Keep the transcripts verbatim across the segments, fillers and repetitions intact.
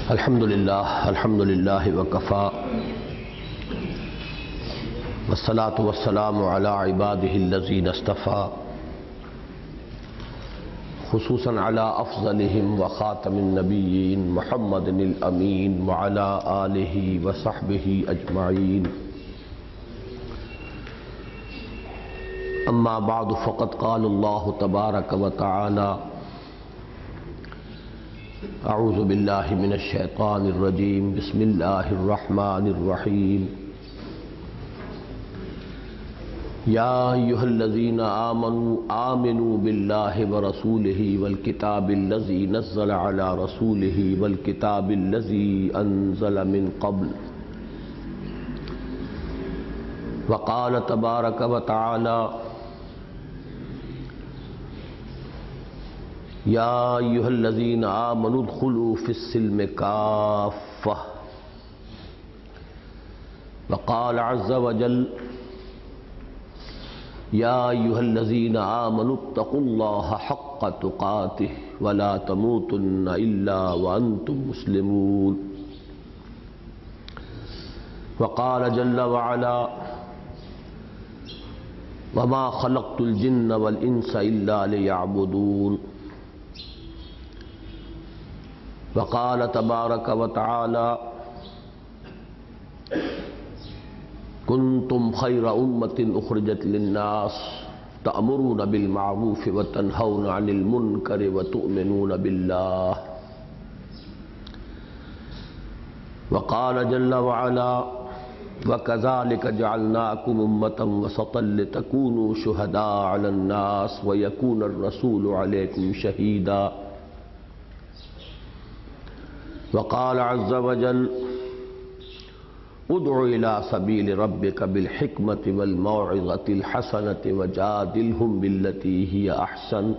الحمد للہ الحمد للہ وکفا والصلاة والسلام علی عباده الذین اصطفى خصوصا علی افضلهم وخاتم النبیین محمد الامین وعلی آلہ وصحبہ اجمعین. اما بعد فقد قال اللہ تبارک وتعالی اعوذ باللہ من الشیطان الرجیم بسم اللہ الرحمن الرحیم. یا ایہا الذین آمنوا آمنوا باللہ ورسولہ والکتاب الذی نزل علی رسولہ والکتاب الذی انزل من قبل. وقال تبارک وتعالی یا ایہا الذین آمنوا ادخلوا فی السلم کافہ. وقال عز وجل یا ایہا الذین آمنوا اتقوا اللہ حق تقاتہ ولا تموتن الا وانتم مسلمون. وقال جل وعلا وما خلقت الجن والانس الا لیعبدون. وقال تبارک وتعالی کنتم خیر امۃ اخرجت للناس تأمرون بالمعروف وتنہون عن المنکر وتؤمنون باللہ. وقال جل وعلا وكذلك جعلناكم أمة وسطا لتكونوا شهداء على الناس ويكون الرسول عليكم شهيدا. وقال عز وجل ادع إلى سبيل ربك بالحكمة والموعظة الحسنة وجادلهم بالتي هي أحسن.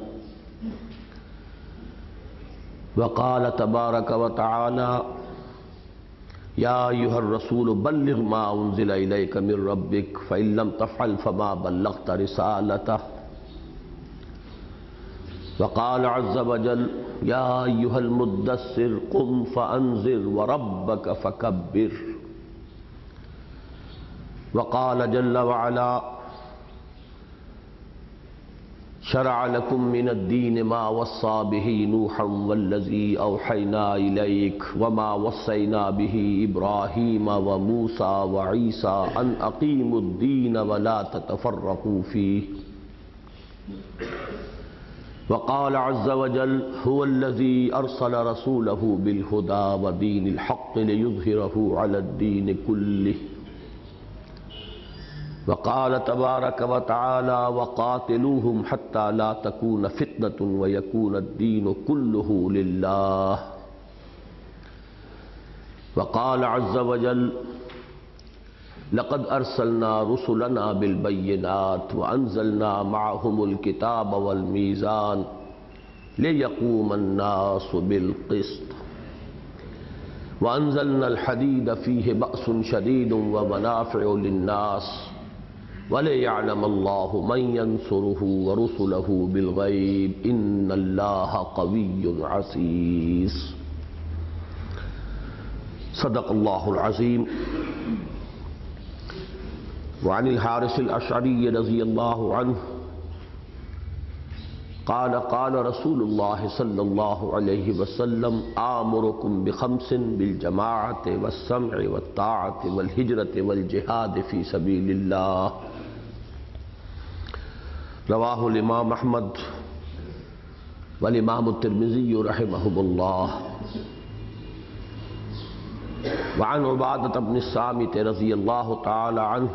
وقال تبارك وتعالى يا أيها الرسول بلغ ما أنزل إليك من ربك فإن لم تفعل فما بلغت رسالته. وقال عز وجل يا أيها المدثر قم فأنذر وربك فكبر. وقال جل وعلا شرع لكم من الدين ما وصى به نوحا والذي أوحينا إليك وما وصينا به إبراهيم وموسى وعيسى أن أقيموا الدين ولا تتفرقوا فيه. وقال عز وجل هو الذي أرسل رسوله بالهدى ودين الحق ليظهره على الدين كله. وقال تبارك وتعالى وقاتلوهم حتى لا تكون فتنة ويكون الدين كله لله. وقال عز وجل لقد أرسلنا رسلنا بالبينات وأنزلنا معهم الكتاب والميزان ليقوم الناس بالقسط. وأنزلنا الحديد فيه بأس شديد ومنافع للناس وَلِيَعْلَمَ اللَّهُ مَنْ يَنْصُرُهُ وَرُسُلَهُ بِالْغَيْبِ إِنَّ اللَّهَ قَوِيٌّ عَزِيزٌ. صدق الله العظيم. وعن الحارث الأشعري رضي الله عنه قال قال رسول الله صلى الله عليه وسلم آمركم بخمس بالجماعة والسمع والطاعة والهجرة والجهاد في سبيل الله. رواہ الامام احمد والامام الترمذی رحمہم اللہ. وعن عبادة بن الصامت رضی اللہ تعالی عنہ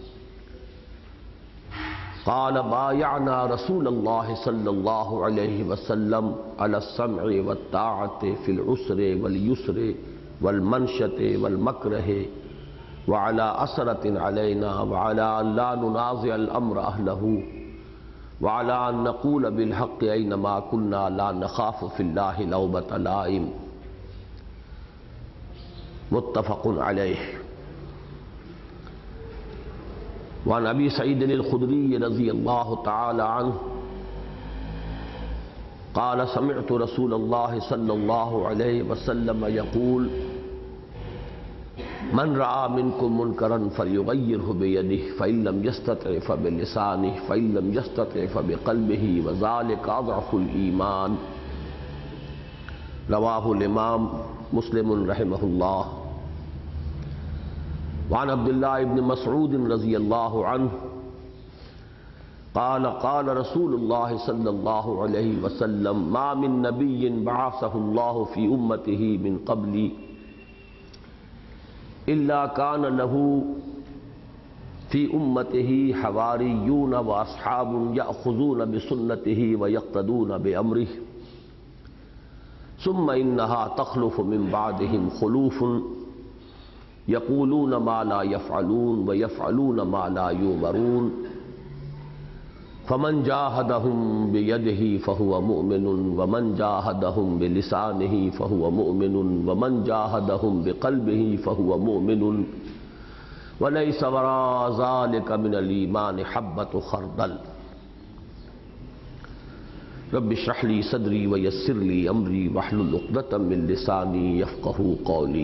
قال بايعنا رسول الله صلى الله عليه وسلم على السمع والطاعة في العسر واليسر والمنشة والمكره وعلى أسرة علينا وعلى أن لا ننازع الأمر أهله وعلى أن نقول بالحق أينما كنا لا نخاف في الله لومة لائم. متفق عليه. وعن أبي سعيد الخدري رضي الله تعالى عنه قال سمعت رسول اللہ صلی اللہ علیہ وسلم یقول من رأى منكم منکرا فلیغیرہ بیدہ فإن لم یستطع فبلسانہ فإن لم یستطع فبقلبہ وذلک اضعف الایمان۔ رواہ الامام مسلم رحمہ اللہ۔ وعن عبداللہ ابن مسعود رضی اللہ عنہ قال قال رسول اللہ صلی اللہ علیہ وسلم ما من نبی بعثہ اللہ فی امتہ من قبلی الا کان له فی امتہ حواریون واصحاب یأخذون بسنتہ ویقتدون بامرہ ثم انها تخلف من بعدهم خلوف یقولون ما لا يفعلون ويفعلون ما لا يؤمرون فمن جاہدہم بیدہ فہو مؤمن ومن جاہدہم بلسانہ فہو مؤمن ومن جاہدہم بقلبہ فہو مؤمن ولیس وراء ذلک من الایمان حبۃ خردل۔ رب اشرح لی صدری ویسر لی امری واحلل عقدۃ من لسانی یفقہوا قولی۔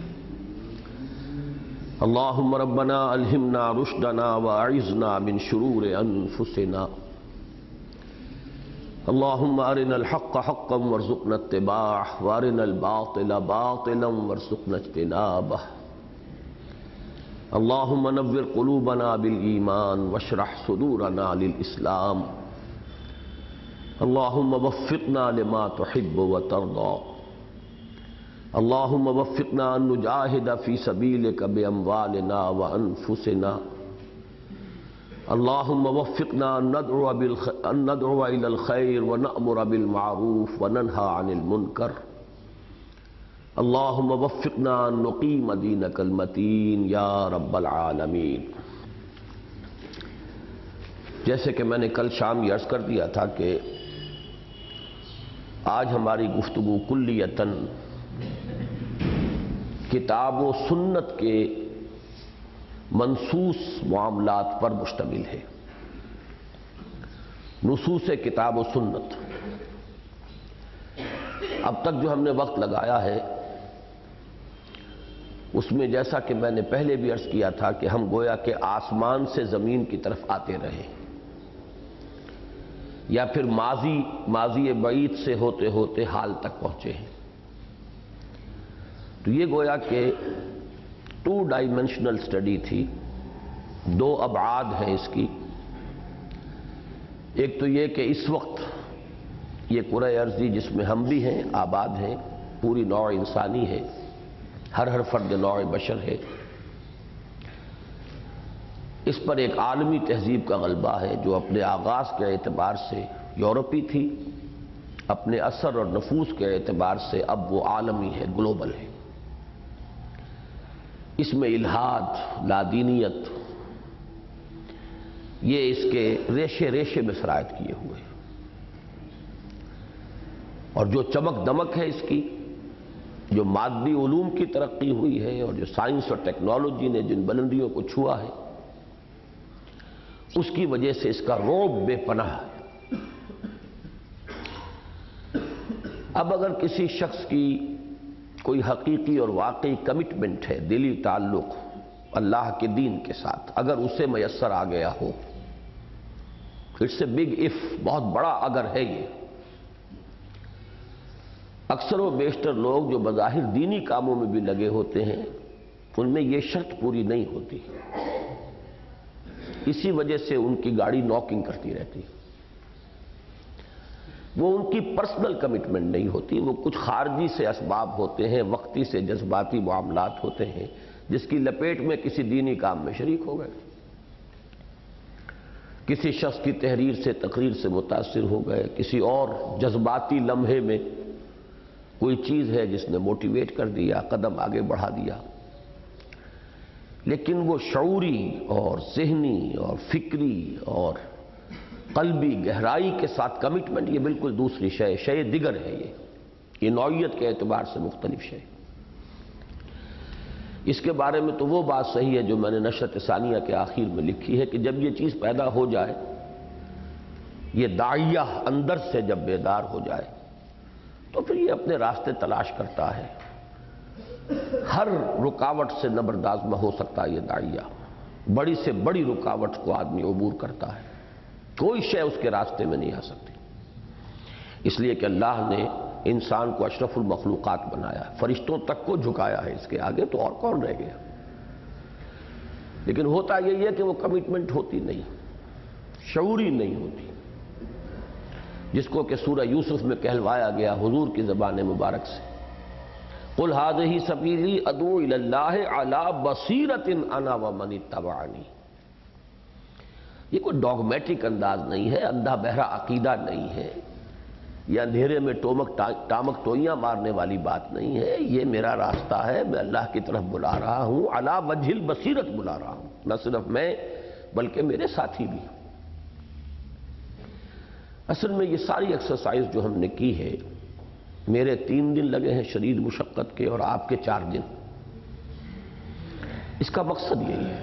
اللہم ربنا الہمنا رشدنا واعذنا من شرور انفسنا۔ اللہم ارنا الحق حقا وارزقنا اتباعہ وارنا الباطل باطلا وارزقنا اجتنابہ۔ اللہم نور قلوبنا بالایمان واشرح صدورنا للاسلام۔ اللہم وفقنا لما تحب وترضى۔ اللہم وفقنا ان نجاہد فی سبیلک باموالنا وانفسنا۔ اللہم وفقنا ان ندعو بالخ... ان ندعو الى الخیر ونأمر بالمعروف وننہى عن المنکر۔ اللہم وفقنا ان نقیم دینک المتین یا رب العالمین۔ جیسے کہ میں نے کل شام یہ عرض کر دیا تھا کہ آج ہماری گفتگو کلیتاً کتاب و سنت کے منصوص معاملات پر مشتمل ہے۔ نصوص کتاب و سنت۔ اب تک جو ہم نے وقت لگایا ہے اس میں جیسا کہ میں نے پہلے بھی عرض کیا تھا کہ ہم گویا کہ آسمان سے زمین کی طرف آتے رہے یا پھر ماضی ماضی بعید سے ہوتے ہوتے حال تک پہنچے ہیں۔ تو یہ گویا کہ ٹو ڈائمنشنل سٹڈی تھی، دو ابعاد ہیں اس کی۔ ایک تو یہ کہ اس وقت یہ کرۂ ارضی جس میں ہم بھی ہیں، آباد ہیں، پوری نوع انسانی ہے، ہر ہر فرد نوع بشر ہے، اس پر ایک عالمی تہذیب کا غلبہ ہے جو اپنے آغاز کے اعتبار سے یورپی تھی، اپنے اثر اور نفوذ کے اعتبار سے اب وہ عالمی ہے، گلوبل ہے۔ اس میں الحاد، لادینیت، یہ اس کے ریشے ریشے میں سرایت کیے ہوئے ہیں، اور جو چمک دمک ہے اس کی، جو مادی علوم کی ترقی ہوئی ہے اور جو سائنس اور ٹیکنالوجی نے جن بلندیوں کو چھوا ہے، اس کی وجہ سے اس کا رعب بے پناہ ہے۔ اب اگر کسی شخص کی کوئی حقیقی اور واقعی کمٹمنٹ ہے، دلی تعلق اللہ کے دین کے ساتھ، اگر اسے میسر آ گیا ہو، اٹس اے بگ اف، بہت بڑا اگر ہے یہ۔ اکثر و بیشتر لوگ جو بظاہر دینی کاموں میں بھی لگے ہوتے ہیں ان میں یہ شرط پوری نہیں ہوتی، اسی وجہ سے ان کی گاڑی ناکنگ کرتی رہتی، وہ ان کی پرسنل کمٹمنٹ نہیں ہوتی، وہ کچھ خارجی سے اسباب ہوتے ہیں، وقتی سے جذباتی معاملات ہوتے ہیں، جس کی لپیٹ میں کسی دینی کام میں شریک ہو گئے، کسی شخص کی تحریر سے، تقریر سے متاثر ہو گئے، کسی اور جذباتی لمحے میں کوئی چیز ہے جس نے موٹیویٹ کر دیا، قدم آگے بڑھا دیا، لیکن وہ شعوری اور ذہنی اور فکری اور قلبی گہرائی کے ساتھ کمٹمنٹ، یہ بالکل دوسری شے شے دیگر ہے، یہ یہ نوعیت کے اعتبار سے مختلف شے۔ اس کے بارے میں تو وہ بات صحیح ہے جو میں نے نشرت ثانیہ کے آخر میں لکھی ہے کہ جب یہ چیز پیدا ہو جائے یہ داعیہ اندر سے جب بیدار ہو جائے تو پھر یہ اپنے راستے تلاش کرتا ہے. ہر رکاوٹ سے نبرداز میں ہو سکتا ہے یہ داعیہ. بڑی سے بڑی رکاوٹ کو آدمی عبور کرتا ہے. کوئی شے اس کے راستے میں نہیں آ سکتی. اس لیے کہ اللہ نے انسان کو اشرف المخلوقات بنایا ہے، فرشتوں تک کو جھکایا ہے، اس کے آگے تو اور کون رہ گیا. لیکن ہوتا یہی ہے کہ وہ کمٹمنٹ ہوتی نہیں، شعوری نہیں ہوتی، جس کو کہ سورہ یوسف میں کہلوایا گیا حضور کی زبان مبارک سے، قل ھذہ سبیلی ادعو الی اللہ علی بصیرۃ انا ومن اتبعنی. یہ کوئی ڈاگمیٹک انداز نہیں ہے، اندھا بہرا عقیدہ نہیں ہے، یہ اندھیرے میں ٹومک ٹامک ٹوئیاں مارنے والی بات نہیں ہے. یہ میرا راستہ ہے، میں اللہ کی طرف بلا رہا ہوں، علی وجہ البصیرت بلا رہا ہوں، نہ صرف میں بلکہ میرے ساتھی بھی. اصل میں یہ ساری ایکسرسائز جو ہم نے کی ہے، میرے تین دن لگے ہیں شدید مشقت کے اور آپ کے چار دن. اس کا مقصد یہی ہے.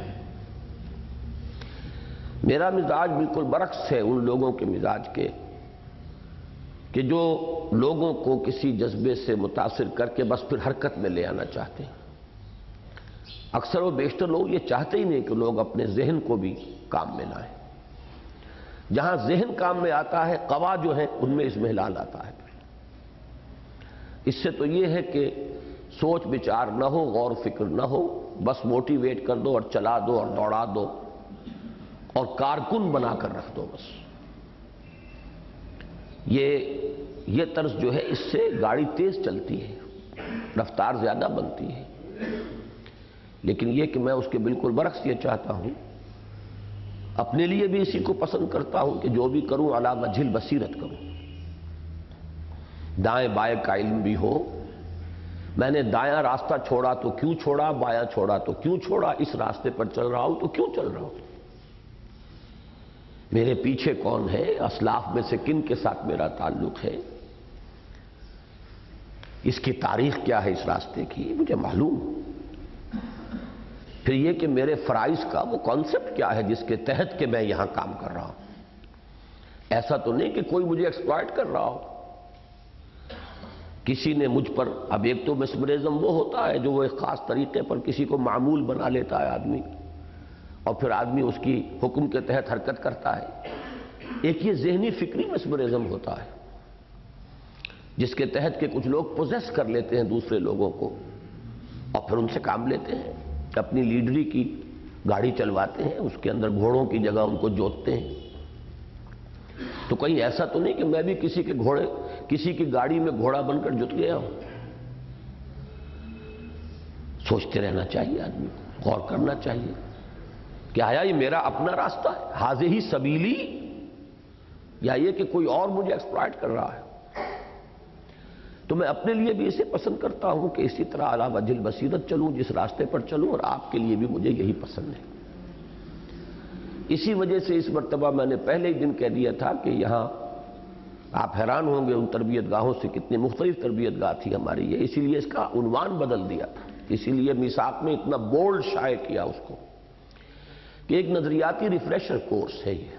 میرا مزاج بالکل برعکس ہے ان لوگوں کے مزاج کے کہ جو لوگوں کو کسی جذبے سے متاثر کر کے بس پھر حرکت میں لے آنا چاہتے ہیں. اکثر و بیشتر لوگ یہ چاہتے ہی نہیں کہ لوگ اپنے ذہن کو بھی کام میں لائیں. جہاں ذہن کام میں آتا ہے، قوا جو ہیں ان میں اضمحلال آتا ہے. اس سے تو یہ ہے کہ سوچ بچار نہ ہو، غور فکر نہ ہو، بس موٹیویٹ کر دو اور چلا دو اور دوڑا دو اور کارکن بنا کر رکھ دو بس. یہ یہ طرز جو ہے اس سے گاڑی تیز چلتی ہے، رفتار زیادہ بنتی ہے. لیکن یہ کہ میں اس کے بالکل برعکس یہ چاہتا ہوں، اپنے لیے بھی اسی کو پسند کرتا ہوں کہ جو بھی کروں علی وجہ البصیرت کروں. دائیں بائیں کا علم بھی ہو. میں نے دایاں راستہ چھوڑا تو کیوں چھوڑا، بایاں چھوڑا تو کیوں چھوڑا، اس راستے پر چل رہا ہوں تو کیوں چل رہا ہوں، میرے پیچھے کون ہے، اسلاف میں سے کن کے ساتھ میرا تعلق ہے، اس کی تاریخ کیا ہے اس راستے کی، مجھے معلوم. پھر یہ کہ میرے فرائض کا وہ کانسیپٹ کیا ہے جس کے تحت کہ میں یہاں کام کر رہا ہوں. ایسا تو نہیں کہ کوئی مجھے ایکسپلائٹ کر رہا ہو. کسی نے مجھ پر، اب ایک تو مسمرزم وہ ہوتا ہے جو وہ ایک خاص طریقے پر کسی کو معمول بنا لیتا ہے آدمی، اور پھر آدمی اس کی حکم کے تحت حرکت کرتا ہے. ایک یہ ذہنی فکری مسمرزم ہوتا ہے جس کے تحت کہ کچھ لوگ پوزیس کر لیتے ہیں دوسرے لوگوں کو اور پھر ان سے کام لیتے ہیں، اپنی لیڈری کی گاڑی چلواتے ہیں، اس کے اندر گھوڑوں کی جگہ ان کو جوتتے ہیں. تو کہیں ایسا تو نہیں کہ میں بھی کسی کے گھوڑے کسی کی گاڑی میں گھوڑا بن کر جت گیا ہوں. سوچتے رہنا چاہیے آدمی کو، غور کرنا چاہیے کہ آیا یہ میرا اپنا راستہ ہے، ھذہ سبیلی، یا یہ کہ کوئی اور مجھے ایکسپلائٹ کر رہا ہے. تو میں اپنے لیے بھی اسے پسند کرتا ہوں کہ اسی طرح علی وجہ البصیرت چلوں، جس راستے پر چلوں، اور آپ کے لیے بھی مجھے یہی پسند ہے. اسی وجہ سے اس مرتبہ میں نے پہلے ہی دن کہہ دیا تھا کہ یہاں آپ حیران ہوں گے ان تربیت گاہوں سے کتنی مختلف تربیت گاہ تھی ہماری یہ. اسی لیے اس کا عنوان بدل دیا تھا، اسی لیے میثاق میں اتنا بولڈ شائع کیا اس کو کہ ایک نظریاتی ریفریشر کورس ہے یہ.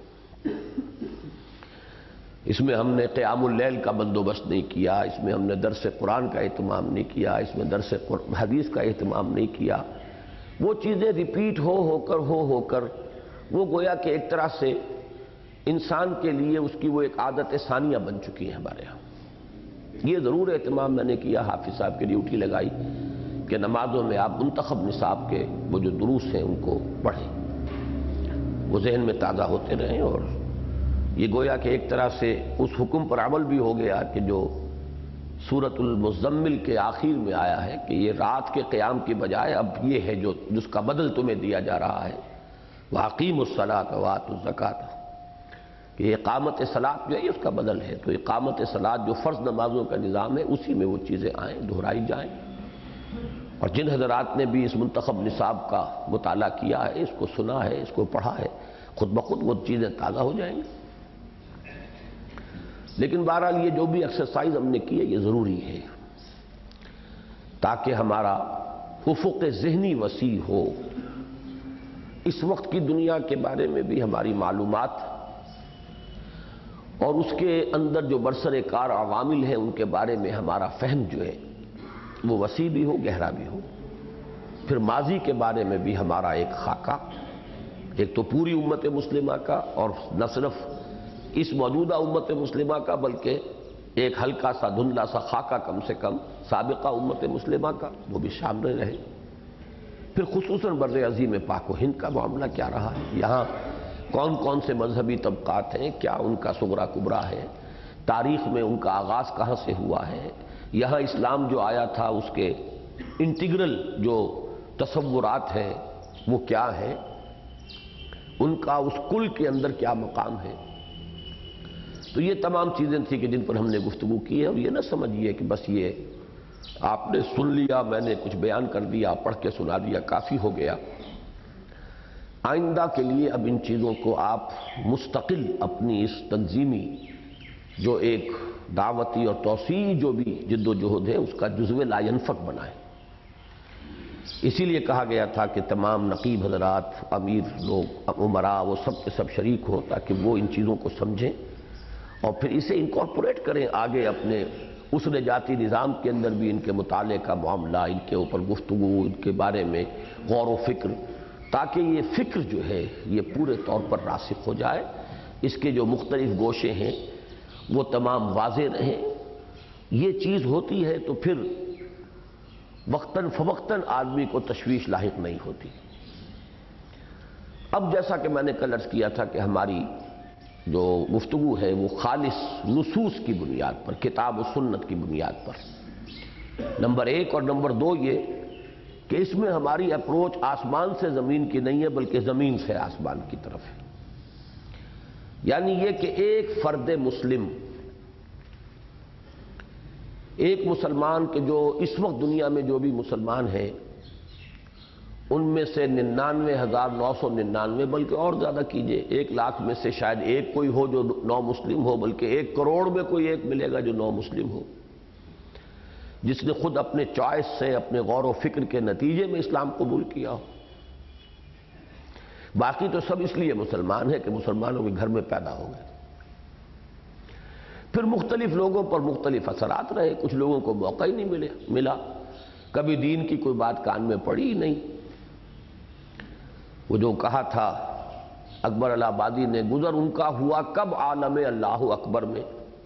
اس میں ہم نے قیام اللیل کا بندوبست نہیں کیا، اس میں ہم نے درس قرآن کا اہتمام نہیں کیا، اس میں درس حدیث کا اہتمام نہیں کیا. وہ چیزیں ریپیٹ ہو ہو کر ہو ہو کر وہ گویا کہ ایک طرح سے انسان کے لیے اس کی وہ ایک عادت ثانیہ بن چکی ہے ہمارے ہاں. یہ ضرور اہتمام میں نے کیا، حافظ صاحب کی ڈیوٹی لگائی کہ نمازوں میں آپ منتخب نصاب کے وہ جو دروس ہیں ان کو پڑھیں، وہ ذہن میں تازہ ہوتے رہیں. اور یہ گویا کہ ایک طرح سے اس حکم پر عمل بھی ہو گیا کہ جو سورۃ المزمل کے آخر میں آیا ہے کہ یہ رات کے قیام کی بجائے اب یہ ہے جو جس کا بدل تمہیں دیا جا رہا ہے، وَأَقِیمُوا الصَّلَاةَ وَآتُوا الزَّکَاةَ، کہ اقامت صلاۃ جو ہے اس کا بدل ہے. تو اقامت صلاۃ جو فرض نمازوں کا نظام ہے اسی میں وہ چیزیں آئیں، دہرائی جائیں. اور جن حضرات نے بھی اس منتخب نصاب کا مطالعہ کیا ہے، اس کو سنا ہے، اس کو پڑھا ہے، خود بخود وہ چیزیں تازہ ہو جائیں گی. لیکن بہرحال یہ جو بھی ایکسرسائز ہم نے کی ہے یہ ضروری ہے تاکہ ہمارا افق ذہنی وسیع ہو. اس وقت کی دنیا کے بارے میں بھی ہماری معلومات اور اس کے اندر جو برسر کار عوامل ہیں ان کے بارے میں ہمارا فہم جو ہے وہ وسیع بھی ہو، گہرا بھی ہو. پھر ماضی کے بارے میں بھی ہمارا ایک خاکہ، ایک تو پوری امت مسلمہ کا، اور نہ صرف اس موجودہ امت مسلمہ کا بلکہ ایک ہلکا سا دھندلا سا خاکہ کم سے کم سابقہ امت مسلمہ کا، وہ بھی شامل رہے. پھر خصوصاً بر عظیم پاک و ہند کا معاملہ کیا رہا ہے، یہاں کون کون سے مذہبی طبقات ہیں، کیا ان کا صغرا کبرا ہے، تاریخ میں ان کا آغاز کہاں سے ہوا ہے، یہاں اسلام جو آیا تھا اس کے انٹیگرل جو تصورات ہیں وہ کیا ہیں، ان کا اس کل کے اندر کیا مقام ہے. تو یہ تمام چیزیں تھیں کہ جن پر ہم نے گفتگو کی ہے. اور یہ نہ سمجھیے کہ بس یہ آپ نے سن لیا، میں نے کچھ بیان کر دیا، پڑھ کے سنا دیا، کافی ہو گیا. آئندہ کے لیے اب ان چیزوں کو آپ مستقل اپنی اس تنظیمی جو ایک دعوتی اور توسیعی جو بھی جد و جہد ہے اس کا جزو لا ینفک بنائیں. اسی لیے کہا گیا تھا کہ تمام نقیب حضرات، امیر لوگ، امراء، وہ سب کے سب شریک ہوں تاکہ وہ ان چیزوں کو سمجھیں اور پھر اسے انکارپوریٹ کریں آگے اپنے اس نجاتی نظام کے اندر بھی. ان کے مطالعے کا معاملہ، ان کے اوپر گفتگو، ان کے بارے میں غور و فکر، تاکہ یہ فکر جو ہے یہ پورے طور پر راسخ ہو جائے. اس کے جو مختلف گوشے ہیں وہ تمام واضح رہیں. یہ چیز ہوتی ہے تو پھر وقتاً فوقتاً آدمی کو تشویش لاحق نہیں ہوتی. اب جیسا کہ میں نے کل عرض کیا تھا کہ ہماری جو گفتگو ہے وہ خالص نصوص کی بنیاد پر، کتاب و سنت کی بنیاد پر، نمبر ایک. اور نمبر دو یہ کہ اس میں ہماری اپروچ آسمان سے زمین کی نہیں ہے بلکہ زمین سے آسمان کی طرف ہے. یعنی یہ کہ ایک فرد مسلم، ایک مسلمان کے جو اس وقت دنیا میں جو بھی مسلمان ہیں ان میں سے ننانوے ہزار نو سو ننانوے بلکہ اور زیادہ کیجئے، ایک لاکھ میں سے شاید ایک کوئی ہو جو نو مسلم ہو، بلکہ ایک کروڑ میں کوئی ایک ملے گا جو نو مسلم ہو، جس نے خود اپنے چوائس سے، اپنے غور و فکر کے نتیجے میں اسلام قبول کیا ہو. باقی تو سب اس لیے مسلمان ہیں کہ مسلمانوں کے گھر میں پیدا ہو گئے. پھر مختلف لوگوں پر مختلف اثرات رہے، کچھ لوگوں کو موقع ہی نہیں ملے ملا کبھی دین کی کوئی بات کان میں پڑی ہی نہیں. وہ جو کہا تھا اکبر الہ آبادی نے، گزر ان کا ہوا کب عالم اللہ اکبر میں،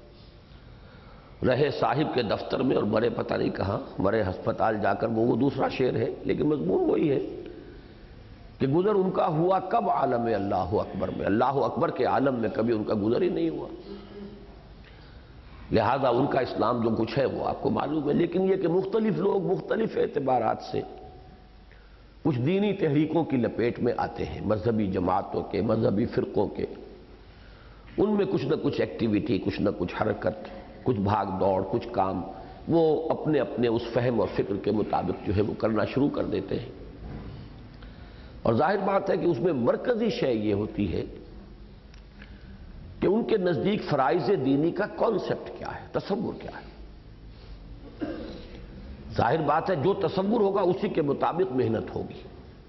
رہے صاحب کے دفتر میں اور مرے پتہ نہیں کہاں، مرے ہسپتال جا کر. وہ وہ دوسرا شعر ہے لیکن مضمون وہی ہے کہ گزر ان کا ہوا کب عالم اللہ اکبر میں، اللہ اکبر کے عالم میں کبھی ان کا گزر ہی نہیں ہوا. لہذا ان کا اسلام جو کچھ ہے وہ آپ کو معلوم ہے. لیکن یہ کہ مختلف لوگ مختلف اعتبارات سے کچھ دینی تحریکوں کی لپیٹ میں آتے ہیں، مذہبی جماعتوں کے، مذہبی فرقوں کے. ان میں کچھ نہ کچھ ایکٹیویٹی، کچھ نہ کچھ حرکت، کچھ بھاگ دوڑ، کچھ کام وہ اپنے اپنے اس فہم اور فکر کے مطابق جو ہے وہ کرنا شروع کر دیتے ہیں. اور ظاہر بات ہے کہ اس میں مرکزی شے یہ ہوتی ہے کہ ان کے نزدیک فرائض دینی کا کانسیپٹ کیا ہے، تصور کیا ہے. ظاہر بات ہے جو تصور ہوگا اسی کے مطابق محنت ہوگی،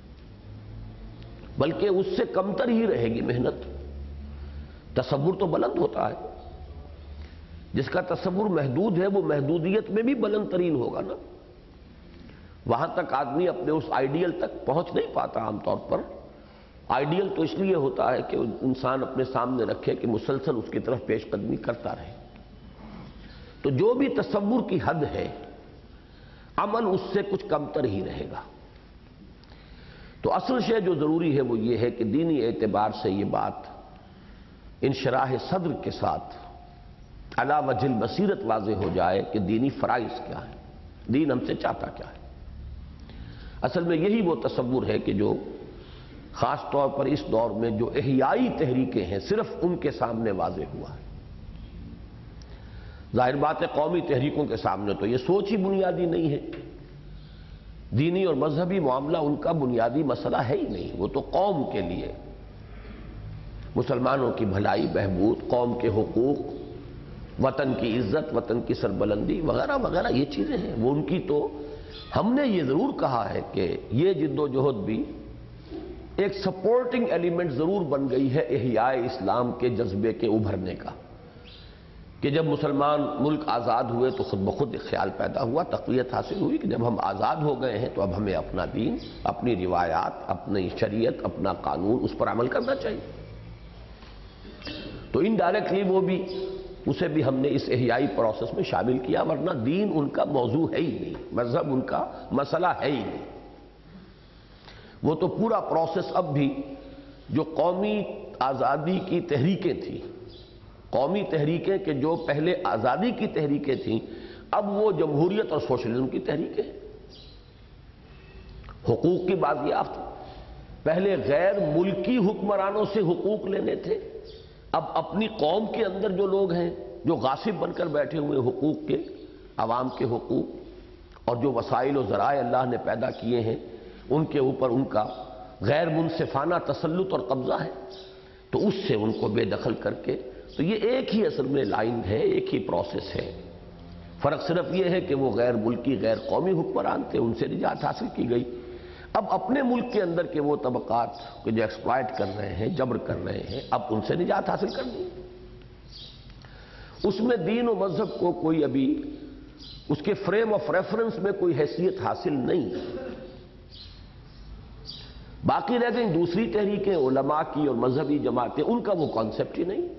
بلکہ اس سے کمتر ہی رہے گی محنت. تصور تو بلند ہوتا ہے، جس کا تصور محدود ہے وہ محدودیت میں بھی بلند ترین ہوگا نا. وہاں تک آدمی اپنے اس آئیڈیل تک پہنچ نہیں پاتا عام طور پر. آئیڈیل تو اس لیے ہوتا ہے کہ انسان اپنے سامنے رکھے کہ مسلسل اس کی طرف پیش قدمی کرتا رہے. تو جو بھی تصور کی حد ہے عمل اس سے کچھ کمتر ہی رہے گا. تو اصل شے جو ضروری ہے وہ یہ ہے کہ دینی اعتبار سے یہ بات انشراح صدر کے ساتھ علی وجہ البصیرت واضح ہو جائے کہ دینی فرائض کیا ہے، دین ہم سے چاہتا کیا ہے. اصل میں یہی وہ تصور ہے کہ جو خاص طور پر اس دور میں جو احیائی تحریکیں ہیں صرف ان کے سامنے واضح ہوا ہے. ظاہر بات ہے قومی تحریکوں کے سامنے تو یہ سوچ ہی بنیادی نہیں ہے. دینی اور مذہبی معاملہ ان کا بنیادی مسئلہ ہے ہی نہیں. وہ تو قوم کے لیے مسلمانوں کی بھلائی، بہبود، قوم کے حقوق، وطن کی عزت، وطن کی سربلندی وغیرہ وغیرہ یہ چیزیں ہیں. وہ ان کی تو ہم نے یہ ضرور کہا ہے کہ یہ جد و جہد بھی ایک سپورٹنگ ایلیمنٹ ضرور بن گئی ہے احیاء اسلام کے جذبے کے ابھرنے کا. کہ جب مسلمان ملک آزاد ہوئے تو خود بخود ایک خیال پیدا ہوا، تقویت حاصل ہوئی کہ جب ہم آزاد ہو گئے ہیں تو اب ہمیں اپنا دین، اپنی روایات، اپنی شریعت، اپنا قانون، اس پر عمل کرنا چاہیے۔ تو انڈائریکٹلی وہ بھی اسے بھی ہم نے اس احیائی پروسیس میں شامل کیا، ورنہ دین ان کا موضوع ہے ہی نہیں، مذہب ان کا مسئلہ ہے ہی نہیں۔ وہ تو پورا پروسیس اب بھی جو قومی آزادی کی تحریکیں تھیں، قومی تحریکیں کہ جو پہلے آزادی کی تحریکیں تھیں، اب وہ جمہوریت اور سوشلزم کی تحریکیں ہیں۔ حقوق کی بازیافت، پہلے غیر ملکی حکمرانوں سے حقوق لینے تھے، اب اپنی قوم کے اندر جو لوگ ہیں جو غاصب بن کر بیٹھے ہوئے حقوق کے، عوام کے حقوق اور جو وسائل و ذرائع اللہ نے پیدا کیے ہیں ان کے اوپر ان کا غیر منصفانہ تسلط اور قبضہ ہے، تو اس سے ان کو بے دخل کر کے، تو یہ ایک ہی اصل میں لائن ہے، ایک ہی پروسیس ہے۔ فرق صرف یہ ہے کہ وہ غیر ملکی غیر قومی حکمران تھے، ان سے نجات حاصل کی گئی۔ اب اپنے ملک کے اندر کے وہ طبقات جو ایکسپلائٹ کر رہے ہیں، جبر کر رہے ہیں، اب ان سے نجات حاصل کرنی ہے۔ اس میں دین و مذہب کو کوئی ابھی اس کے فریم آف ریفرنس میں کوئی حیثیت حاصل نہیں۔ باقی رہ گئیں دوسری تحریکیں، علماء کی اور مذہبی جماعتیں، ان کا وہ کانسیپٹ ہی نہیں۔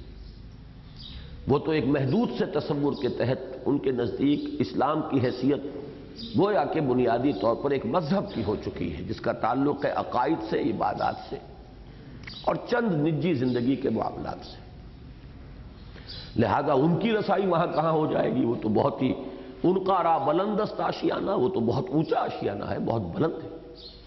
وہ تو ایک محدود سے تصور کے تحت ان کے نزدیک اسلام کی حیثیت گویا کہ بنیادی طور پر ایک مذہب کی ہو چکی ہے، جس کا تعلق ہے عقائد سے، عبادات سے اور چند نجی زندگی کے معاملات سے۔ لہذا ان کی رسائی وہاں کہاں ہو جائے گی؟ وہ تو بہت ہی ان کا را بلندست آشیانہ، وہ تو بہت اونچا آشیانہ ہے، بہت بلند ہے۔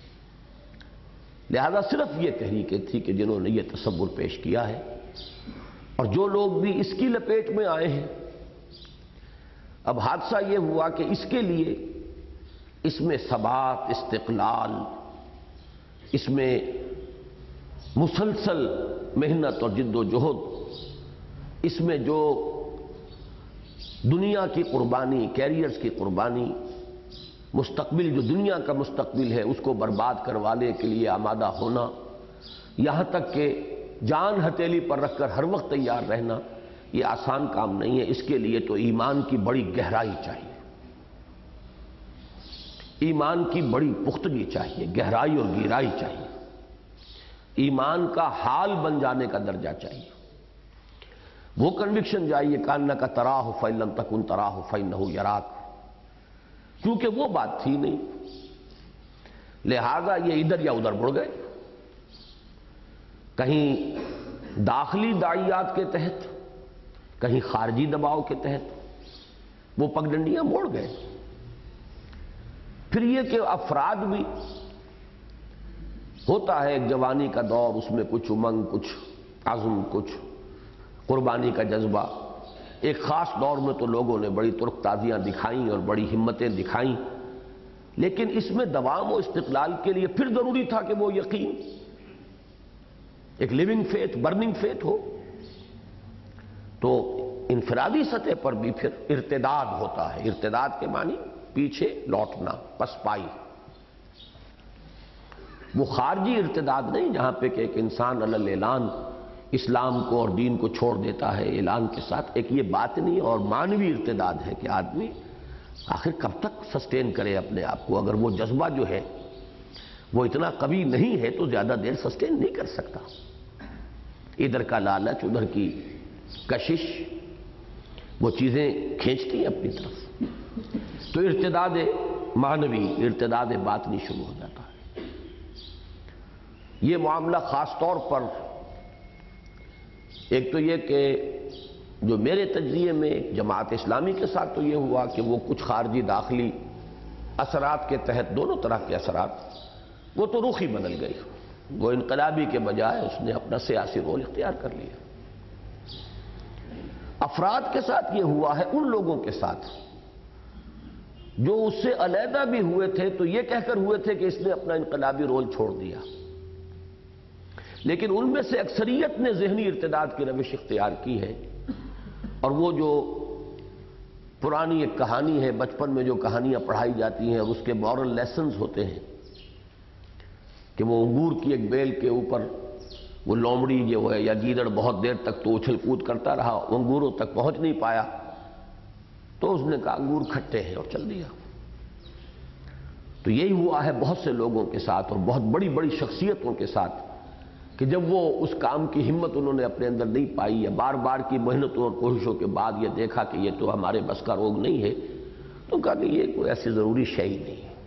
لہذا صرف یہ تحریکیں تھی کہ جنہوں نے یہ تصور پیش کیا ہے، اور جو لوگ بھی اس کی لپیٹ میں آئے ہیں۔ اب حادثہ یہ ہوا کہ اس کے لیے اس میں ثبات، استقلال، اس میں مسلسل محنت اور جد و جہد، اس میں جو دنیا کی قربانی، کیریئرز کی قربانی، مستقبل جو دنیا کا مستقبل ہے اس کو برباد کروانے کے لیے آمادہ ہونا، یہاں تک کہ جان ہتھیلی پر رکھ کر ہر وقت تیار رہنا، یہ آسان کام نہیں ہے۔ اس کے لیے تو ایمان کی بڑی گہرائی چاہیے، ایمان کی بڑی پختگی چاہیے، گہرائی اور گہرائی چاہیے، ایمان کا حال بن جانے کا درجہ چاہیے، وہ کنوکشن چاہیے کانک تراہ فإن لم تکن تراہ فإنہ یراک، کیونکہ وہ بات تھی نہیں۔ لہذا یہ ادھر یا ادھر مڑ گئے، کہیں داخلی داعیات کے تحت، کہیں خارجی دباؤ کے تحت وہ پگڈنڈیاں موڑ گئے۔ پھر یہ کہ افراد بھی ہوتا ہے ایک جوانی کا دور، اس میں کچھ امنگ، کچھ عزم، کچھ قربانی کا جذبہ۔ ایک خاص دور میں تو لوگوں نے بڑی ترک تازیاں دکھائیں اور بڑی ہمتیں دکھائیں، لیکن اس میں دوام و استقلال کے لیے پھر ضروری تھا کہ وہ یقین، ایک لیونگ فیتھ، برننگ فیتھ ہو۔ تو انفرادی سطح پر بھی پھر ارتداد ہوتا ہے، ارتداد کے معنی پیچھے لوٹنا، پسپائی۔ وہ خارجی ارتداد نہیں جہاں پہ کہ ایک انسان علی الاعلان اسلام کو اور دین کو چھوڑ دیتا ہے اعلان کے ساتھ، ایک یہ باطنی اور معنوی ارتداد ہے کہ آدمی آخر کب تک سسٹین کرے اپنے آپ کو۔ اگر وہ جذبہ جو ہے وہ اتنا قوی نہیں ہے تو زیادہ دیر سسٹین نہیں کر سکتا۔ ادھر کا لالچ، ادھر کی کشش، وہ چیزیں کھینچتی ہیں اپنی طرف، تو ارتداد معنوی، ارتداد باطنی شروع ہو جاتا ہے۔ یہ معاملہ خاص طور پر ایک تو یہ کہ جو میرے تجزیے میں جماعت اسلامی کے ساتھ تو یہ ہوا کہ وہ کچھ خارجی داخلی اثرات کے تحت، دونوں طرح کے اثرات، وہ تو رخ ہی بدل گئی، وہ انقلابی کے بجائے اس نے اپنا سیاسی رول اختیار کر لیا۔ افراد کے ساتھ یہ ہوا ہے، ان لوگوں کے ساتھ جو اس سے علیحدہ بھی ہوئے تھے تو یہ کہہ کر ہوئے تھے کہ اس نے اپنا انقلابی رول چھوڑ دیا، لیکن ان میں سے اکثریت نے ذہنی ارتداد کی روش اختیار کی ہے۔ اور وہ جو پرانی ایک کہانی ہے، بچپن میں جو کہانیاں پڑھائی جاتی ہیں اور اس کے مورل لیسنز ہوتے ہیں کہ وہ انگور کی ایک بیل کے اوپر وہ لومڑی جو ہے یا گیدڑ بہت دیر تک تو اچھل کود کرتا رہا، انگوروں تک پہنچ نہیں پایا، تو اس نے کہا انگور کھٹے ہیں اور چل دیا۔ تو یہی ہوا ہے بہت سے لوگوں کے ساتھ اور بہت بڑی بڑی شخصیتوں کے ساتھ کہ جب وہ اس کام کی ہمت انہوں نے اپنے اندر نہیں پائی یا بار بار کی محنتوں اور کوششوں کے بعد یہ دیکھا کہ یہ تو ہمارے بس کا روگ نہیں ہے، تو کہا کہ یہ کوئی ایسی ضروری شے ہی نہیں ہے۔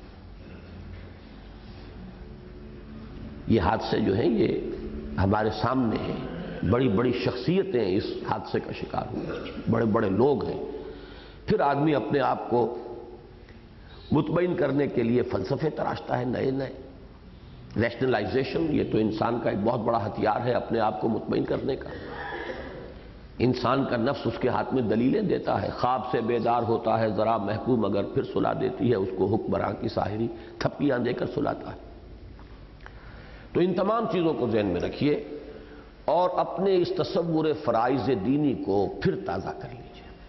یہ حادثے جو ہیں یہ ہمارے سامنے ہیں، بڑی بڑی شخصیتیں اس حادثے کا شکار ہوئی، بڑے بڑے لوگ ہیں۔ پھر آدمی اپنے آپ کو مطمئن کرنے کے لیے فلسفے تراشتا ہے نئے نئے، ریشنلائزیشن، یہ تو انسان کا ایک بہت بڑا ہتھیار ہے اپنے آپ کو مطمئن کرنے کا۔ انسان کا نفس اس کے ہاتھ میں دلیلیں دیتا ہے، خواب سے بیدار ہوتا ہے ذرا محکوم مگر پھر سلا دیتی ہے اس کو حکمراں کی ساحری، تھپکیاں دے کر سلاتا ہے۔ تو ان تمام چیزوں کو ذہن میں رکھیے اور اپنے اس تصور فرائض دینی کو پھر تازہ کر لیجیے۔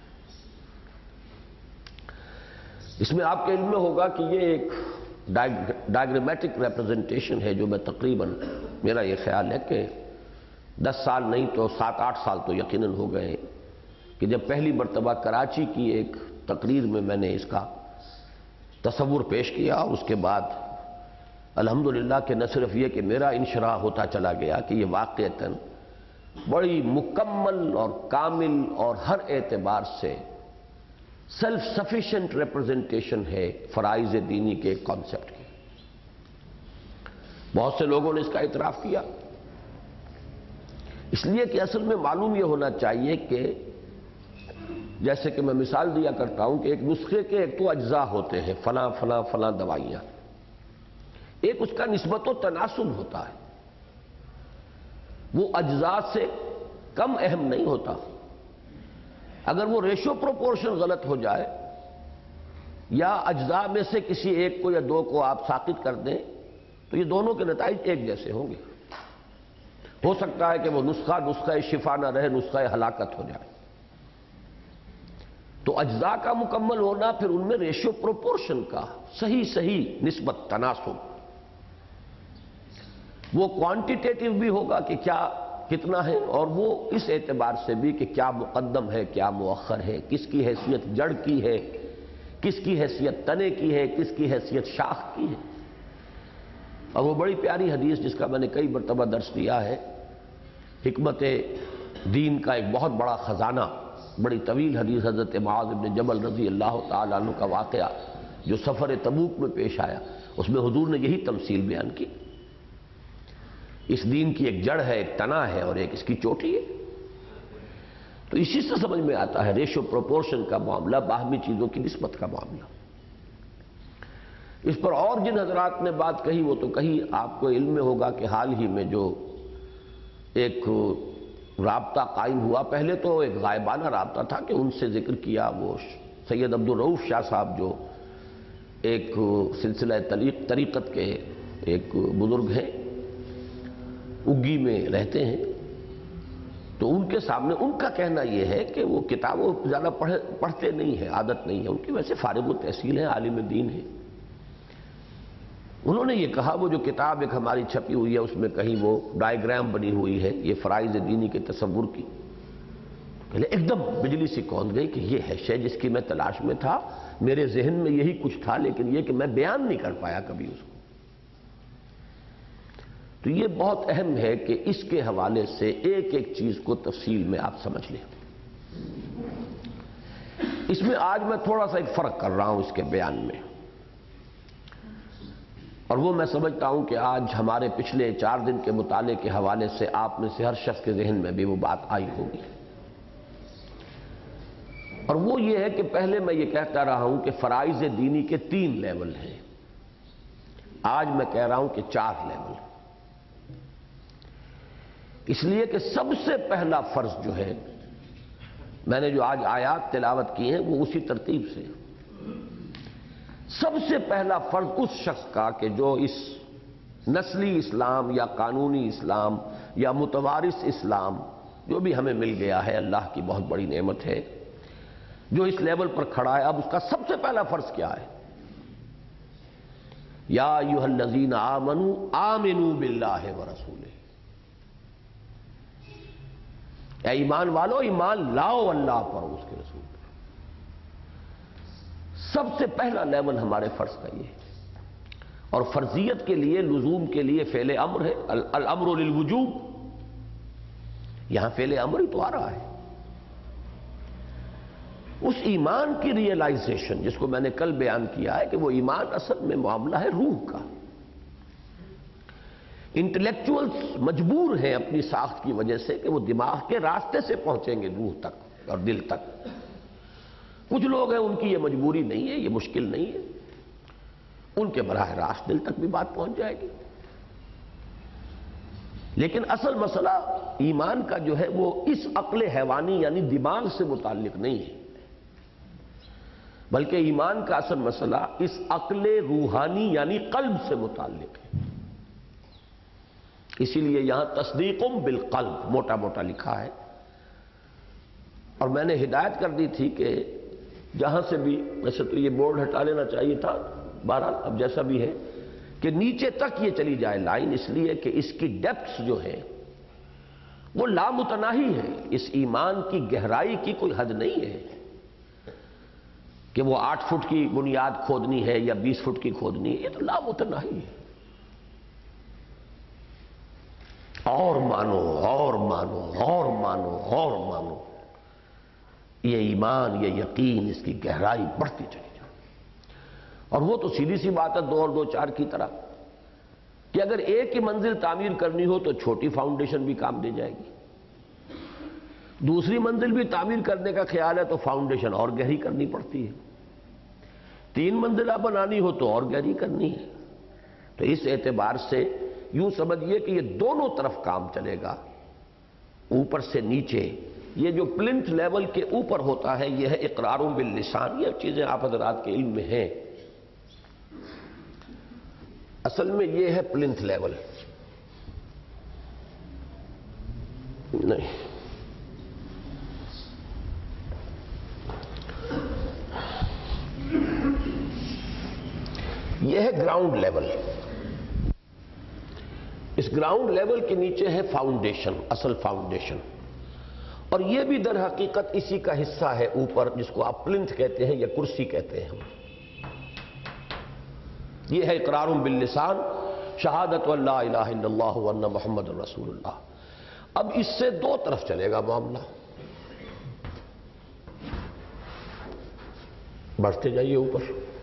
اس میں آپ کے علم میں ہوگا کہ یہ ایک ڈائیگرامیٹک ریپرزنٹیشن ہے جو میں تقریباً، میرا یہ خیال ہے کہ دس سال نہیں تو سات آٹھ سال تو یقیناً ہو گئے ہیں کہ جب پہلی مرتبہ کراچی کی ایک تقریر میں میں نے اس کا تصور پیش کیا، اور اس کے بعد الحمدللہ کہ نہ صرف یہ کہ میرا انشراح ہوتا چلا گیا کہ یہ واقعتاً بڑی مکمل اور کامل اور ہر اعتبار سے سیلف سفیشینٹ ریپرزنٹیشن ہے فرائض دینی کے کانسیپٹ کی۔ بہت سے لوگوں نے اس کا اعتراف کیا، اس لیے کہ اصل میں معلوم یہ ہونا چاہیے کہ جیسے کہ میں مثال دیا کرتا ہوں کہ ایک نسخے کے ایک تو اجزاء ہوتے ہیں، فلاں فلاں فلاں دوائیاں، ایک اس کا نسبت و تناسب ہوتا ہے، وہ اجزاء سے کم اہم نہیں ہوتا۔ اگر وہ ریشو پروپورشن غلط ہو جائے یا اجزاء میں سے کسی ایک کو یا دو کو آپ ساقط کر دیں تو یہ دونوں کے نتائج ایک جیسے ہوں گے۔ ہو سکتا ہے کہ وہ نسخہ نسخہ شفا نہ رہے، نسخہ ہلاکت ہو جائے۔ تو اجزاء کا مکمل ہونا، پھر ان میں ریشو پروپورشن کا صحیح صحیح نسبت تناسب، وہ کوانٹیٹیٹیو بھی ہوگا کہ کیا کتنا ہے، اور وہ اس اعتبار سے بھی کہ کیا مقدم ہے کیا مؤخر ہے، کس کی حیثیت جڑ کی ہے، کس کی حیثیت تنے کی ہے، کس کی حیثیت شاخ کی ہے۔ اور وہ بڑی پیاری حدیث جس کا میں نے کئی مرتبہ درس دیا ہے، حکمت دین کا ایک بہت بڑا خزانہ، بڑی طویل حدیث، حضرت معاذ بن جبل رضی اللہ تعالیٰ عنہ کا واقعہ جو سفر تبوک میں پیش آیا، اس میں حضور نے یہی تمثیل بیان کی۔ اس دین کی ایک جڑ ہے، ایک تنا ہے، اور ایک اس کی چوٹی ہے۔ تو اسی سے سمجھ میں آتا ہے ریشو پروپورشن کا معاملہ، باہمی چیزوں کی نسبت کا معاملہ۔ اس پر اور جن حضرات نے بات کہی وہ تو کہی، آپ کو علم میں ہوگا کہ حال ہی میں جو ایک رابطہ قائم ہوا، پہلے تو ایک غائبانہ رابطہ تھا کہ ان سے ذکر کیا، وہ سید عبدالرؤف شاہ صاحب جو ایک سلسلہ طریقت کے ایک بزرگ ہیں، اگی میں رہتے ہیں، تو ان کے سامنے ان کا کہنا یہ ہے کہ وہ کتابوں زیادہ پڑھتے نہیں ہیں، عادت نہیں ہے ان کی، ویسے فارغ التحصیل ہیں، عالم دین ہیں۔ انہوں نے یہ کہا وہ جو کتاب ایک ہماری چھپی ہوئی ہے اس میں کہیں وہ ڈائیگرام بنی ہوئی ہے یہ فرائض دینی کے تصور کی، پہلے ایک دم بجلی سی کون گئی کہ یہ ہے شے جس کی میں تلاش میں تھا، میرے ذہن میں یہی کچھ تھا، لیکن یہ کہ میں بیان نہیں کر پایا کبھی اس کو۔ تو یہ بہت اہم ہے کہ اس کے حوالے سے ایک ایک چیز کو تفصیل میں آپ سمجھ لیں۔ اس میں آج میں تھوڑا سا ایک فرق کر رہا ہوں اس کے بیان میں، اور وہ میں سمجھتا ہوں کہ آج ہمارے پچھلے چار دن کے مطالعے کے حوالے سے آپ میں سے ہر شخص کے ذہن میں بھی وہ بات آئی ہوگی، اور وہ یہ ہے کہ پہلے میں یہ کہتا رہا ہوں کہ فرائض دینی کے تین لیول ہیں، آج میں کہہ رہا ہوں کہ چار لیول، اس لیے کہ سب سے پہلا فرض جو ہے، میں نے جو آج آیات تلاوت کی ہیں وہ اسی ترتیب سے، سب سے پہلا فرض اس شخص کا کہ جو اس نسلی اسلام یا قانونی اسلام یا متوارث اسلام جو بھی ہمیں مل گیا ہے، اللہ کی بہت بڑی نعمت ہے، جو اس لیول پر کھڑا ہے، اب اس کا سب سے پہلا فرض کیا ہے؟ یا ایھا الذین آمنوا آمنوا باللہ ورسولہ، اے ایمان والو ایمان لاؤ اللہ پر اور اس کے رسول پر۔ سب سے پہلا لیول ہمارے فرض کا یہ ہے، اور فرضیت کے لیے لزوم کے لیے فعل امر ہے، الامر للوجوب، یہاں فعل امر ہی تو آ رہا ہے۔ اس ایمان کی ریئلائزیشن جس کو میں نے کل بیان کیا ہے کہ وہ ایمان اصل میں معاملہ ہے روح کا۔ انٹلیکچوئلز مجبور ہیں اپنی ساخت کی وجہ سے کہ وہ دماغ کے راستے سے پہنچیں گے روح تک اور دل تک۔ کچھ لوگ ہیں ان کی یہ مجبوری نہیں ہے، یہ مشکل نہیں ہے، ان کے براہ راست دل تک بھی بات پہنچ جائے گی۔ لیکن اصل مسئلہ ایمان کا جو ہے وہ اس عقل حیوانی یعنی دماغ سے متعلق نہیں ہے، بلکہ ایمان کا اصل مسئلہ اس عقل روحانی یعنی قلب سے متعلق ہے۔ اسی لیے یہاں تصدیق بالقلب موٹا موٹا لکھا ہے، اور میں نے ہدایت کر دی تھی کہ جہاں سے بھی، ویسے تو یہ بورڈ ہٹا لینا چاہیے تھا، بہرحال اب جیسا بھی ہے، کہ نیچے تک یہ چلی جائے لائن، اس لیے کہ اس کی ڈیپتھس جو ہے وہ لامتناہی ہے، اس ایمان کی گہرائی کی کوئی حد نہیں ہے کہ وہ آٹھ فٹ کی بنیاد کھودنی ہے یا بیس فٹ کی کھودنی ہے، یہ تو لامتناہی ہے۔ اور مانو اور مانو اور مانو اور مانو، یہ ایمان یہ یقین اس کی گہرائی بڑھتی چلی جائے۔ اور وہ تو سیدھی سی بات ہے دو اور دو چار کی طرح کہ اگر ایک ہی منزل تعمیر کرنی ہو تو چھوٹی فاؤنڈیشن بھی کام دے جائے گی، دوسری منزل بھی تعمیر کرنے کا خیال ہے تو فاؤنڈیشن اور گہری کرنی پڑتی ہے، تین منزلہ بنانی ہو تو اور گہری کرنی ہے۔ تو اس اعتبار سے یوں سمجھیے کہ یہ دونوں طرف کام چلے گا، اوپر سے نیچے۔ یہ جو پلنتھ لیول کے اوپر ہوتا ہے یہ ہے اقرار باللسان، یہ چیزیں آپ حضرات کے علم میں ہیں۔ اصل میں یہ ہے پلنتھ لیول، نہیں یہ ہے گراؤنڈ لیول۔ اس گراؤنڈ لیول کے نیچے ہے فاؤنڈیشن، اصل فاؤنڈیشن، اور یہ بھی در حقیقت اسی کا حصہ ہے اوپر، جس کو آپ پلنتھ کہتے ہیں یا کرسی کہتے ہیں ہم۔ یہ ہے اقرار باللسان، شہادت ان لا الہ الا اللہ وان محمد رسول اللہ۔ اب اس سے دو طرف چلے گا معاملہ، بڑھتے جائیے اوپر۔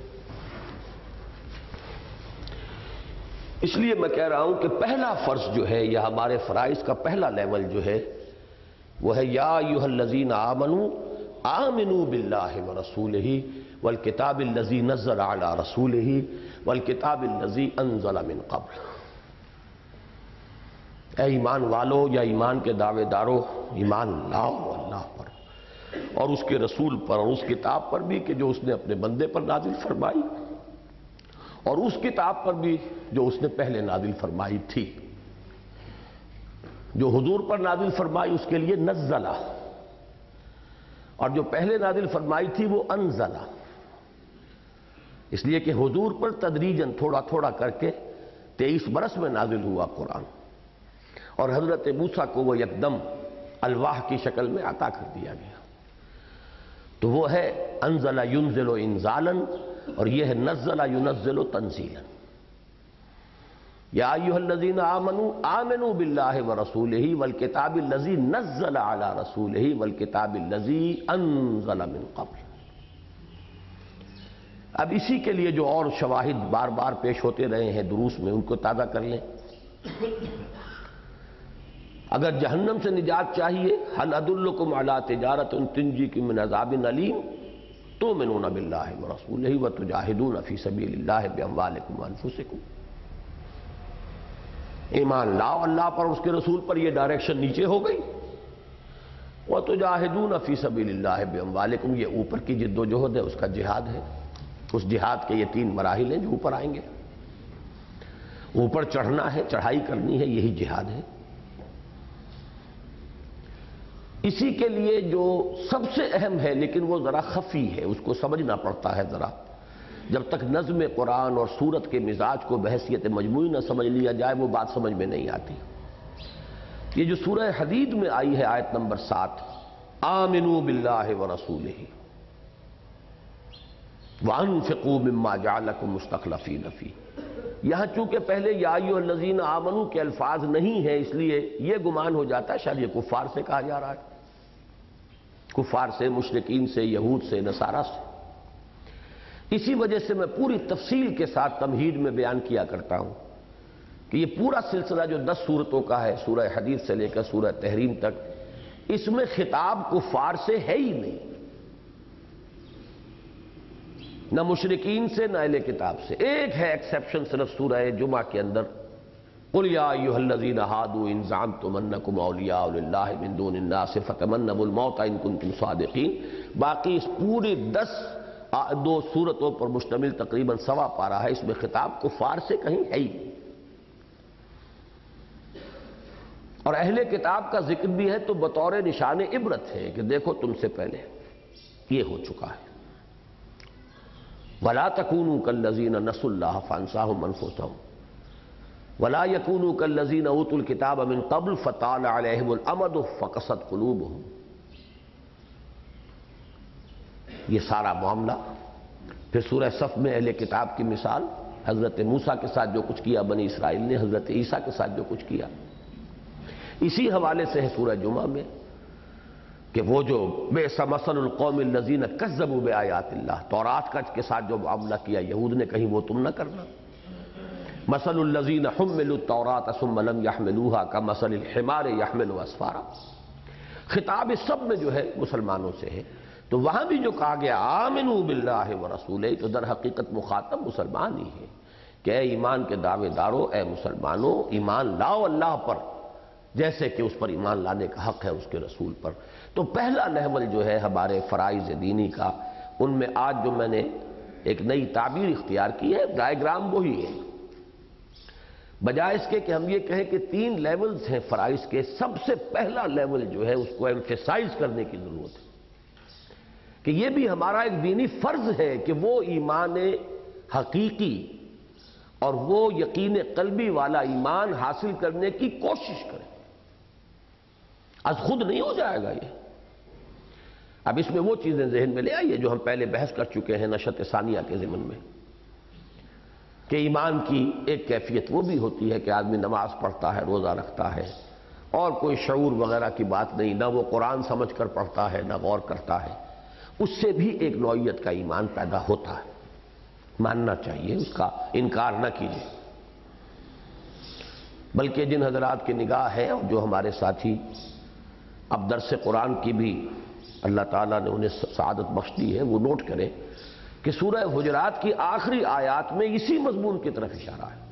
اس لیے میں کہہ رہا ہوں کہ پہلا فرض جو ہے یا ہمارے فرائض کا پہلا لیول جو ہے وہ ہے یا ایھا الذین آمنوا آمنوا باللہ ورسولہ والکتاب الذی نزل علی رسولہ والکتاب الذی انزل من قبل۔ اے ایمان والو یا ایمان کے دعوے دارو، ایمان لاؤ اللہ پر اور اس کے رسول پر اور اس کتاب پر بھی کہ جو اس نے اپنے بندے پر نازل فرمائی، اور اس کتاب پر بھی جو اس نے پہلے نازل فرمائی تھی۔ جو حضور پر نازل فرمائی اس کے لیے نزلہ، اور جو پہلے نازل فرمائی تھی وہ انزلہ، اس لیے کہ حضور پر تدریجاً تھوڑا تھوڑا کر کے تیئیس برس میں نازل ہوا قرآن، اور حضرت موسیٰ کو وہ یکدم الواح کی شکل میں عطا کر دیا گیا۔ تو وہ ہے انزل ینزل انزالا، اور یہ ہے نزل ینزل تنزیلا۔ یا ایھا الذین آمنوا آمنوا باللہ ورسولہ والکتاب الذی نزل علی رسولہ والکتاب الذی انزل من قبل۔ اب اسی کے لیے جو اور شواہد بار بار پیش ہوتے رہے ہیں دروس میں، ان کو تازہ کر لیں۔ اگر جہنم سے نجات چاہیے، هل ادلکم علی تجارۃ تنجیکم من عذاب علیم تؤمنون باللہ ورسولہ وتجاہدون فی سبیل اللہ باموالکم وانفسکم۔ ایمان لاؤ اللہ پر اور اس کے رسول پر، یہ ڈائریکشن نیچے ہو گئی۔ وتجاہدون فی سبیل اللہ باموالکم، یہ اوپر کی جد و جہد ہے، اس کا جہاد ہے۔ اس جہاد کے یہ تین مراحل ہیں جو اوپر آئیں گے۔ اوپر چڑھنا ہے، چڑھائی کرنی ہے، یہی جہاد ہے۔ اسی کے لیے جو سب سے اہم ہے لیکن وہ ذرا خفی ہے، اس کو سمجھنا پڑتا ہے ذرا، جب تک نظم قرآن اور سورت کے مزاج کو بحیثیت مجموعی نہ سمجھ لیا جائے وہ بات سمجھ میں نہیں آتی۔ یہ جو سورہ حدید میں آئی ہے آیت نمبر سات، آمنوا باللہ ورسولہ وانفقوا مما جعلکم مستخلفین فیہ، یہاں چونکہ پہلے یا ایھا الذین آمنوا کے الفاظ نہیں ہیں، اس لیے یہ گمان ہو جاتا ہے شاید یہ کفار سے کہا جا رہا ہے، کفار سے، مشرکین سے، یہود سے، نصارہ سے۔ اسی وجہ سے میں پوری تفصیل کے ساتھ تمہید میں بیان کیا کرتا ہوں کہ یہ پورا سلسلہ جو دس صورتوں کا ہے، سورہ حدید سے لے کر سورہ تحریم تک، اس میں خطاب کفار سے ہے ہی نہیں، نہ مشرکین سے نہ اہل کتاب سے۔ ایک ہے ایکسیپشن صرف سورہ جمعہ کے اندر، قل یا ایھا الذین ھادوا ان زعمتم انکم اولیاء للہ من دون الناس فتمنوا الموت ان کنتم صادقین۔ باقی اس پورے دس دو صورتوں پر مشتمل تقریباً سوا پارہ ہے، اس میں خطاب کفار سے کہیں ہے ہی نہیں۔ اور اہل کتاب کا ذکر بھی ہے تو بطور نشان عبرت ہے کہ دیکھو تم سے پہلے یہ ہو چکا ہے۔ وَلَا تَكُونُوا كَالَّذِينَ نَسُوا اللَّهَ فَأَنسَاهُمْ أَنفُسَهُمْ وَلَا يَكُونُوا كَالَّذِينَ أُوتُوا الْكِتَابَ مِنْ قَبْلُ فَطَالَ عَلَيْهِمُ الْأَمَدُ فَقَسَتْ قُلُوبُهُمْ۔ یہ سارا معاملہ پھر سورہ صف میں اہل کتاب کی مثال، حضرت موسیٰ کے ساتھ جو کچھ کیا بنی اسرائیل نے، حضرت عیسیٰ کے ساتھ جو کچھ کیا، اسی حوالے سے ہے سورہ جمعہ میں کہ وہ جو بئس مثل القوم الذین کذبوا بآیات اللہ، تورات کا کے ساتھ جو معاملہ کیا یہود نے، کہیں وہ تم نہ کرنا۔ مثل الذین حملوا التوراۃ ثم لم یحملوها کمثل الحمار یحمل اسفارا۔ خطاب اس سب میں جو ہے مسلمانوں سے ہے، تو وہاں بھی جو کہا گیا آمنوا باللہ ورسولہ، تو در حقیقت مخاطب مسلمان ہی ہے کہ اے ایمان کے دعوے دارو، اے مسلمانوں، ایمان لاؤ اللہ پر جیسے کہ اس پر ایمان لانے کا حق ہے اس کے رسول پر۔ تو پہلا لیول جو ہے ہمارے فرائض دینی کا، ان میں آج جو میں نے ایک نئی تعبیر اختیار کی ہے، ڈائیگرام وہی ہے، بجائے اس کے کہ ہم یہ کہیں کہ تین لیولز ہیں فرائض کے، سب سے پہلا لیول جو ہے اس کو ایمفیسائز کرنے کی ضرورت ہے کہ یہ بھی ہمارا ایک دینی فرض ہے کہ وہ ایمان حقیقی اور وہ یقین قلبی والا ایمان حاصل کرنے کی کوشش کریں۔ از خود نہیں ہو جائے گا یہ۔ اب اس میں وہ چیزیں ذہن میں لے آئیے جو ہم پہلے بحث کر چکے ہیں نشأت ثانیہ کے ضمن میں، کہ ایمان کی ایک کیفیت وہ بھی ہوتی ہے کہ آدمی نماز پڑھتا ہے، روزہ رکھتا ہے، اور کوئی شعور وغیرہ کی بات نہیں، نہ وہ قرآن سمجھ کر پڑھتا ہے نہ غور کرتا ہے، اس سے بھی ایک نوعیت کا ایمان پیدا ہوتا ہے، ماننا چاہیے، اس کا انکار نہ کیجیے۔ بلکہ جن حضرات کی نگاہ ہے اور جو ہمارے ساتھی اب درس قرآن کی بھی اللہ تعالیٰ نے انہیں سعادت بخش دی ہے، وہ نوٹ کریں کہ سورہ حجرات کی آخری آیات میں اسی مضمون کی طرف اشارہ ہے۔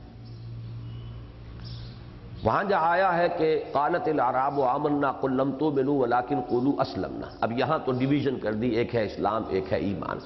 وہاں جہاں آیا ہے کہ قالت الاعراب آمنا قل لم تؤمنوا ولکن قولوا اسلمنا، اب یہاں تو ڈویژن کر دی، ایک ہے اسلام ایک ہے ایمان۔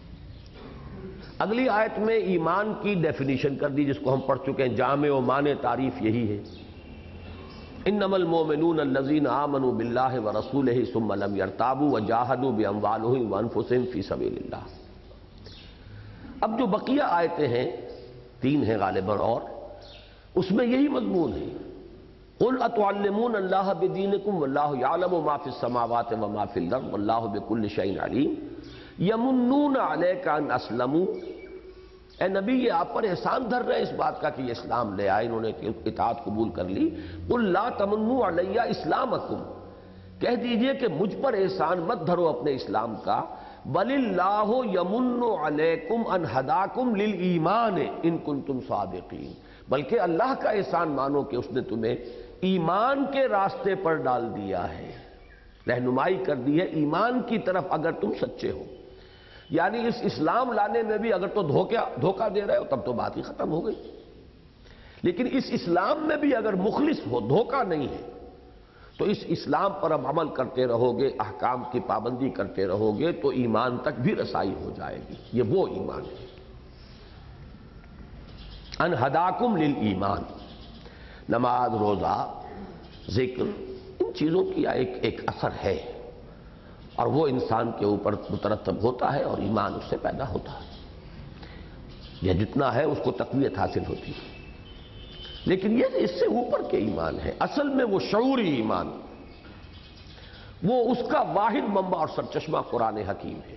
اگلی آیت میں ایمان کی ڈیفینیشن کر دی جس کو ہم پڑھ چکے ہیں، جامع و معنی تعریف یہی ہے، انما المؤمنون الذین آمنوا باللہ ورسولہ ثم لم یرتابوا وجاہدوا باموالہم وانفسہم فی سبیل اللہ۔ اب جو بقیہ آیتیں ہیں، تین ہیں غالباً، اور اس میں یہی مضمون ہے، قل اتعلمون اللہ بدینکم واللہ یعلم ما فی السماوات وما فی الارض واللہ بکل شیء علیم یمنون علیک ان اسلموا، اے نبی یہ آپ پر احسان دھر رہے اس بات کا کہ یہ اسلام لے آئے، انہوں نے اطاعت قبول کر لی۔ قل لا تمنوا علی اسلامکم، کہہ دیجئے کہ مجھ پر احسان مت دھرو اپنے اسلام کا، بل اللہ یمن علیکم ان ہداکم للایمان ان کنتم صادقین، بلکہ اللہ کا احسان مانو کہ اس نے تمہیں ایمان کے راستے پر ڈال دیا ہے، رہنمائی کر دی ہے ایمان کی طرف اگر تم سچے ہو۔ یعنی اس اسلام لانے میں بھی اگر تو دھوکہ دھوکہ دے رہے ہو تب تو بات ہی ختم ہو گئی، لیکن اس اسلام میں بھی اگر مخلص ہو، دھوکہ نہیں ہے، تو اس اسلام پر اب عمل کرتے رہو گے، احکام کی پابندی کرتے رہو گے تو ایمان تک بھی رسائی ہو جائے گی۔ یہ وہ ایمان ہے، ان ہداکم للایمان۔ نماز، روزہ، ذکر، ان چیزوں کی ایک ایک اثر ہے اور وہ انسان کے اوپر مترتب ہوتا ہے اور ایمان اس سے پیدا ہوتا ہے، یہ جتنا ہے اس کو تقویت حاصل ہوتی ہے۔ لیکن یہ اس سے اوپر کے ایمان ہے، اصل میں وہ شعوری ایمان، وہ اس کا واحد منبع اور سرچشمہ قرآن حکیم ہے۔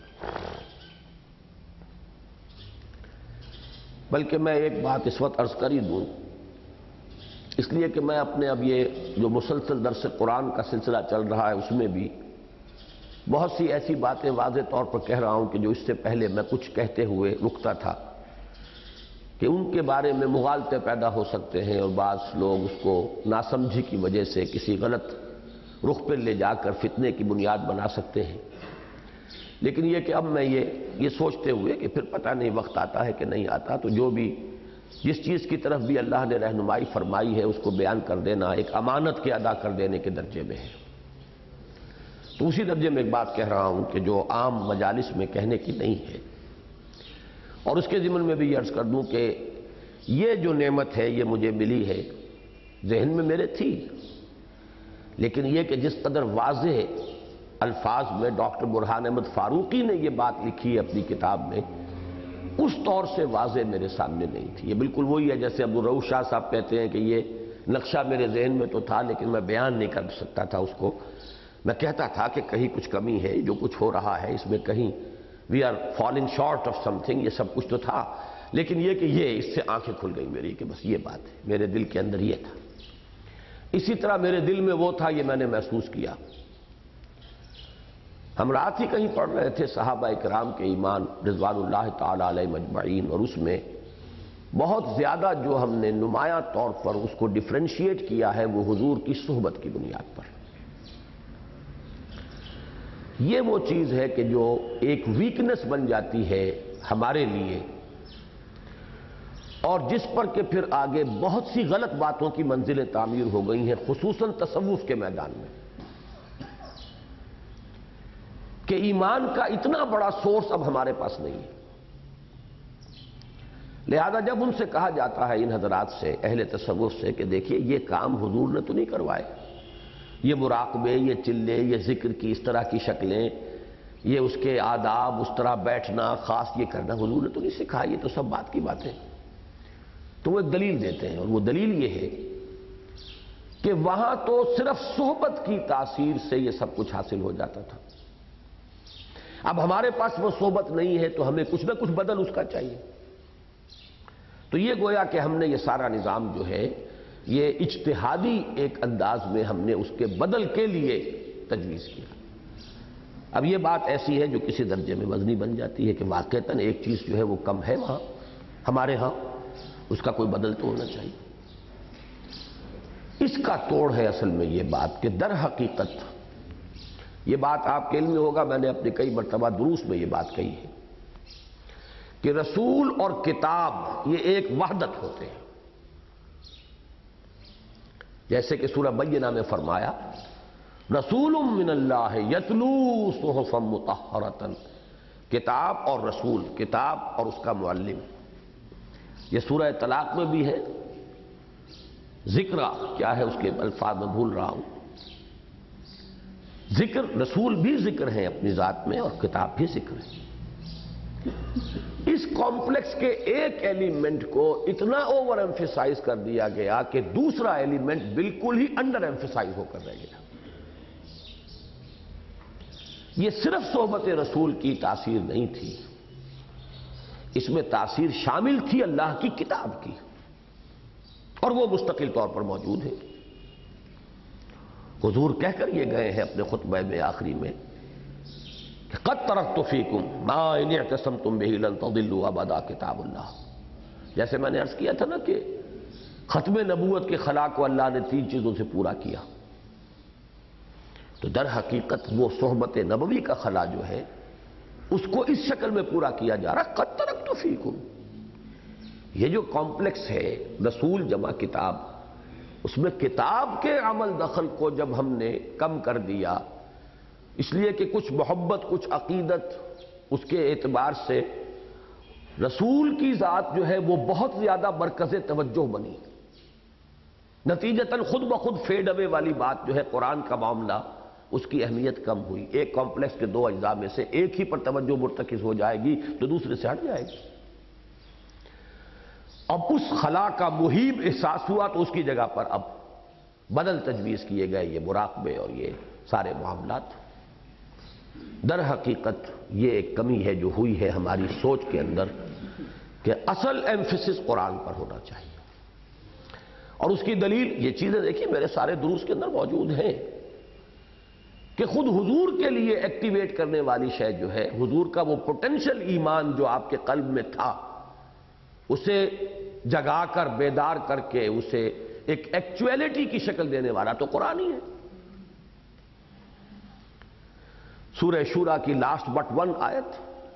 بلکہ میں ایک بات اس وقت عرض کر ہی دوں، اس لیے کہ میں اپنے اب یہ جو مسلسل درس قرآن کا سلسلہ چل رہا ہے اس میں بھی بہت سی ایسی باتیں واضح طور پر کہہ رہا ہوں کہ جو اس سے پہلے میں کچھ کہتے ہوئے رکتا تھا کہ ان کے بارے میں مغالطے پیدا ہو سکتے ہیں، اور بعض لوگ اس کو ناسمجھی کی وجہ سے کسی غلط رخ پہ لے جا کر فتنے کی بنیاد بنا سکتے ہیں۔ لیکن یہ کہ اب میں یہ یہ سوچتے ہوئے کہ پھر پتہ نہیں وقت آتا ہے کہ نہیں آتا، تو جو بھی جس چیز کی طرف بھی اللہ نے رہنمائی فرمائی ہے اس کو بیان کر دینا ایک امانت کے ادا کر دینے کے درجے میں ہے۔ تو اسی درجے میں ایک بات کہہ رہا ہوں کہ جو عام مجالس میں کہنے کی نہیں ہے، اور اس کے ضمن میں بھی یہ عرض کر دوں کہ یہ جو نعمت ہے یہ مجھے ملی ہے، ذہن میں میرے تھی، لیکن یہ کہ جس قدر واضح الفاظ میں ڈاکٹر برہان احمد فاروقی نے یہ بات لکھی ہے اپنی کتاب میں، اس طور سے واضح میرے سامنے نہیں تھی۔ یہ بالکل وہی ہے جیسے عبدالرؤوف شاہ صاحب کہتے ہیں کہ یہ نقشہ میرے ذہن میں تو تھا لیکن میں بیان نہیں کر سکتا تھا اس کو، میں کہتا تھا کہ کہیں کچھ کمی ہے، جو کچھ ہو رہا ہے اس میں کہیں we are falling short of something, یہ سب کچھ تو تھا، لیکن یہ کہ یہ اس سے آنکھیں کھل گئی میری کہ بس یہ بات ہے، میرے دل کے اندر یہ تھا۔ اسی طرح میرے دل میں وہ تھا، یہ میں نے محسوس کیا۔ ہم رات ہی کہیں پڑھ رہے تھے صحابہ کرام کے ایمان رضوان اللہ تعالی علیہ مجمعین، اور اس میں بہت زیادہ جو ہم نے نمایاں طور پر اس کو ڈیفرینشیٹ کیا ہے وہ حضور کی صحبت کی بنیاد پر۔ یہ وہ چیز ہے کہ جو ایک ویکنس بن جاتی ہے ہمارے لیے، اور جس پر کہ پھر آگے بہت سی غلط باتوں کی منزلیں تعمیر ہو گئی ہیں، خصوصاً تصوف کے میدان میں، کہ ایمان کا اتنا بڑا سورس اب ہمارے پاس نہیں ہے۔ لہذا جب ان سے کہا جاتا ہے ان حضرات سے، اہل تصوف سے، کہ دیکھیے یہ کام حضور نے تو نہیں کروائے، یہ مراقبے، یہ چلے، یہ ذکر کی اس طرح کی شکلیں، یہ اس کے آداب، اس طرح بیٹھنا، خاص یہ کرنا حضور نے تو نہیں سکھایا، یہ تو سب بات کی باتیں۔ تو وہ ایک دلیل دیتے ہیں، اور وہ دلیل یہ ہے کہ وہاں تو صرف صحبت کی تاثیر سے یہ سب کچھ حاصل ہو جاتا تھا۔ اب ہمارے پاس وہ صحبت نہیں ہے تو ہمیں کچھ نہ کچھ بدل اس کا چاہیے۔ تو یہ گویا کہ ہم نے یہ سارا نظام جو ہے یہ اجتہادی ایک انداز میں ہم نے اس کے بدل کے لیے تجویز کیا۔ اب یہ بات ایسی ہے جو کسی درجے میں وزنی بن جاتی ہے کہ واقعتاً ایک چیز جو ہے وہ کم ہے وہاں ہمارے ہاں، اس کا کوئی بدل تو ہونا چاہیے۔ اس کا توڑ ہے اصل میں یہ بات کہ در حقیقت یہ بات آپ کے علم میں ہوگا، میں نے اپنے کئی مرتبہ دروس میں یہ بات کہی ہے کہ رسول اور کتاب یہ ایک وحدت ہوتے ہیں۔ جیسے کہ سورہ بینہ میں فرمایا رسول من اللہ یتلو صحفا مطہرۃ، کتاب اور رسول، کتاب اور اس کا معلم۔ یہ سورہ طلاق میں بھی ہے، ذکر کیا ہے اس کے الفاظ میں بھول رہا ہوں، ذکر رسول بھی ذکر ہیں اپنی ذات میں اور کتاب بھی ذکر ہے۔ اس کمپلیکس کے ایک ایلیمنٹ کو اتنا اوور ایمفیسائز کر دیا گیا کہ دوسرا ایلیمنٹ بالکل ہی انڈر ایمفیسائز ہو کر رہ گیا۔ یہ صرف صحبت رسول کی تاثیر نہیں تھی، اس میں تاثیر شامل تھی اللہ کی کتاب کی، اور وہ مستقل طور پر موجود ہے۔ حضور کہہ کر یہ گئے ہیں اپنے خطبہ میں آخری میں کہ قد ترکت فیکم ما ان اعتصمتم بہ لن تضلوا ابدا کتاب اللہ۔ جیسے میں نے عرض کیا تھا نا کہ ختم نبوت کے خلا کو اللہ نے تین چیزوں سے پورا کیا، تو در حقیقت وہ صحبت نبوی کا خلا جو ہے اس کو اس شکل میں پورا کیا جا رہا، قد ترکت فیکم۔ یہ جو کمپلیکس ہے رسول جمع کتاب، اس میں کتاب کے عمل دخل کو جب ہم نے کم کر دیا، اس لیے کہ کچھ محبت، کچھ عقیدت، اس کے اعتبار سے رسول کی ذات جو ہے وہ بہت زیادہ مرکز توجہ بنی، نتیجتاً خود بخود فیڈ اوے والی بات جو ہے قرآن کا معاملہ، اس کی اہمیت کم ہوئی۔ ایک کمپلیکس کے دو اجزاء میں سے ایک ہی پر توجہ مرتکز ہو جائے گی تو دوسرے سے ہٹ جائے گی۔ اب اس خلا کا محیب احساس ہوا تو اس کی جگہ پر اب بدل تجویز کیے گئے یہ مراقبے اور یہ سارے معاملات۔ در حقیقت یہ ایک کمی ہے جو ہوئی ہے ہماری سوچ کے اندر کہ اصل ایمفیسس قرآن پر ہونا چاہیے، اور اس کی دلیل یہ چیزیں دیکھیے میرے سارے دروس کے اندر موجود ہیں کہ خود حضور کے لیے ایکٹیویٹ کرنے والی شے جو ہے، حضور کا وہ پوٹینشل ایمان جو آپ کے قلب میں تھا، اسے جگا کر بیدار کر کے اسے ایک ایکچویلٹی کی شکل دینے والا تو قرآن ہی ہے۔ سورہ شورى کی لاسٹ بٹ ون آیت،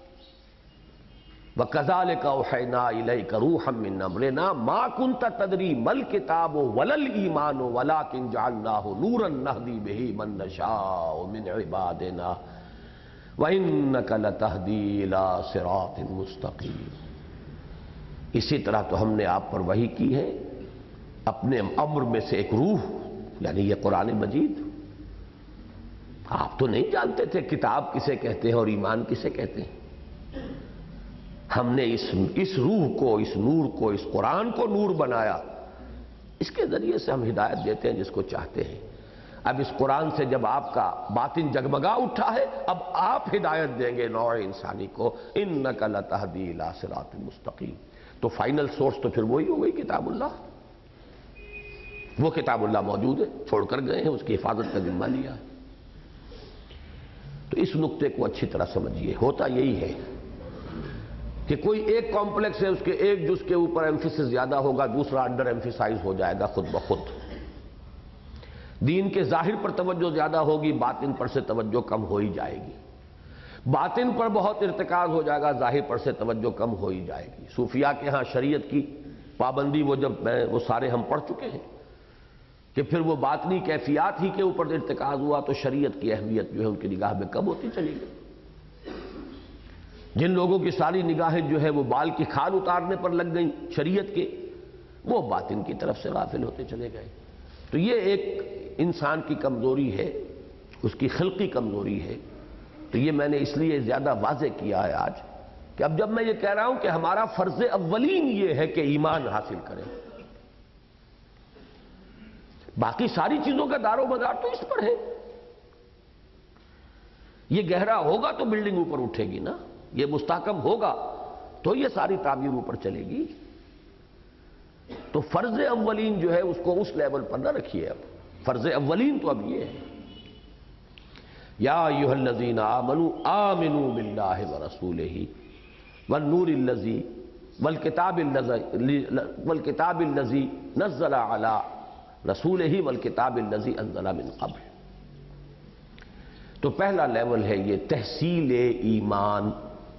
وَكَذَلِكَ أَوْحَيْنَا إِلَيْكَ رُوحًا مِّنْ أَمْرِنَا مَا كُنْتَ تَدْرِي مَا الْكِتَابُ وَلَا الْإِيمَانُ وَلَكِنْ جَعَلْنَاهُ نُورًا نَهْدِي بِهِ مَن نَّشَاءُ مِنْ عِبَادِنَا وَإِنَّكَ لَتَهْدِي إِلَىٰ صِرَاطٍ مُّسْتَقِيمٍ۔ اسی طرح تو ہم نے آپ پر وحی کی ہے اپنے امر میں سے ایک روح، یعنی یہ قرآن مجید۔ آپ تو نہیں جانتے تھے کتاب کسے کہتے ہیں اور ایمان کسے کہتے ہیں۔ ہم نے اس اس روح کو، اس نور کو، اس قرآن کو نور بنایا، اس کے ذریعے سے ہم ہدایت دیتے ہیں جس کو چاہتے ہیں۔ اب اس قرآن سے جب آپ کا باطن جگمگا اٹھا ہے، اب آپ ہدایت دیں گے نوع انسانی کو، اِنَّكَ لَتَهْدِي إِلَىٰ صِرَاطٍ مُّسْتَقِيمٍ۔ تو فائنل سورس تو پھر وہی ہو گئی کتاب اللہ۔ وہ کتاب اللہ موجود ہے، چھوڑ کر گئے ہیں، اس کی حفاظت کا ذمہ لیا ہے۔ تو اس نقطے کو اچھی طرح سمجھیے، ہوتا یہی ہے کہ کوئی ایک کمپلیکس ہے، اس کے ایک جز کے اوپر ایمفیسس زیادہ ہوگا، دوسرا انڈر ایمفیسائز ہو جائے گا خود بخود۔ دین کے ظاہر پر توجہ زیادہ ہوگی، باطن پر سے توجہ کم ہو ہی جائے گی۔ باطن پر بہت ارتکاز ہو جائے گا، ظاہر پر سے توجہ کم ہو ہی جائے گی۔ صوفیاء کے ہاں شریعت کی پابندی وہ جب میں وہ سارے ہم پڑھ چکے ہیں کہ پھر وہ باطنی کیفیات ہی کے اوپر ارتکاز ہوا تو شریعت کی اہمیت جو ہے ان کی نگاہ میں کم ہوتی چلی گئی۔ جن لوگوں کی ساری نگاہیں جو ہے وہ بال کی کھال اتارنے پر لگ گئیں شریعت کے، وہ باطن کی طرف سے غافل ہوتے چلے گئے۔ تو یہ ایک انسان کی کمزوری ہے، اس کی خلقی کمزوری ہے۔ تو یہ میں نے اس لیے زیادہ واضح کیا ہے آج کہ اب جب میں یہ کہہ رہا ہوں کہ ہمارا فرض اولین یہ ہے کہ ایمان حاصل کریں، باقی ساری چیزوں کا دار و مدار تو اس پر ہے۔ یہ گہرا ہوگا تو بلڈنگ اوپر اٹھے گی نا، یہ مستحکم ہوگا تو یہ ساری تعمیر اوپر چلے گی۔ تو فرض اولین جو ہے اس کو اس لیول پر نہ رکھیے، اب فرض اولین تو اب یہ ہے یا ایھا الذین آمنوا آمنوا باللہ ورسولہ والنور الذی والکتاب الذی والکتاب الذی نزل علی رسولہ والکتاب الذی انزل من قبل۔ تو پہلا لیول ہے یہ تحصیل ایمان،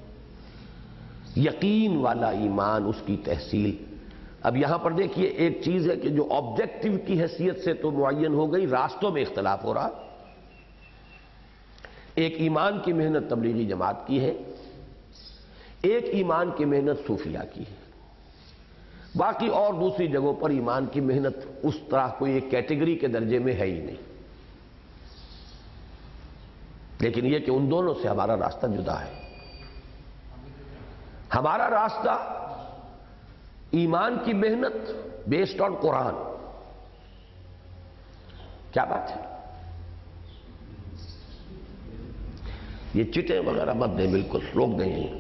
یقین والا ایمان، اس کی تحصیل۔ اب یہاں پر دیکھیے ایک چیز ہے کہ جو آبجیکٹو کی حیثیت سے تو معین ہو گئی، راستوں میں اختلاف ہو رہا۔ ایک ایمان کی محنت تبلیغی جماعت کی ہے، ایک ایمان کی محنت صوفیاء کی ہے، باقی اور دوسری جگہوں پر ایمان کی محنت اس طرح کوئی ایک کیٹیگری کے درجے میں ہے ہی نہیں۔ لیکن یہ کہ ان دونوں سے ہمارا راستہ جدا ہے۔ ہمارا راستہ ایمان کی محنت بیسڈ آن قرآن۔ کیا بات ہے؟ یہ چٹیں وغیرہ مت دیں، بالکل روک دیں یہیں۔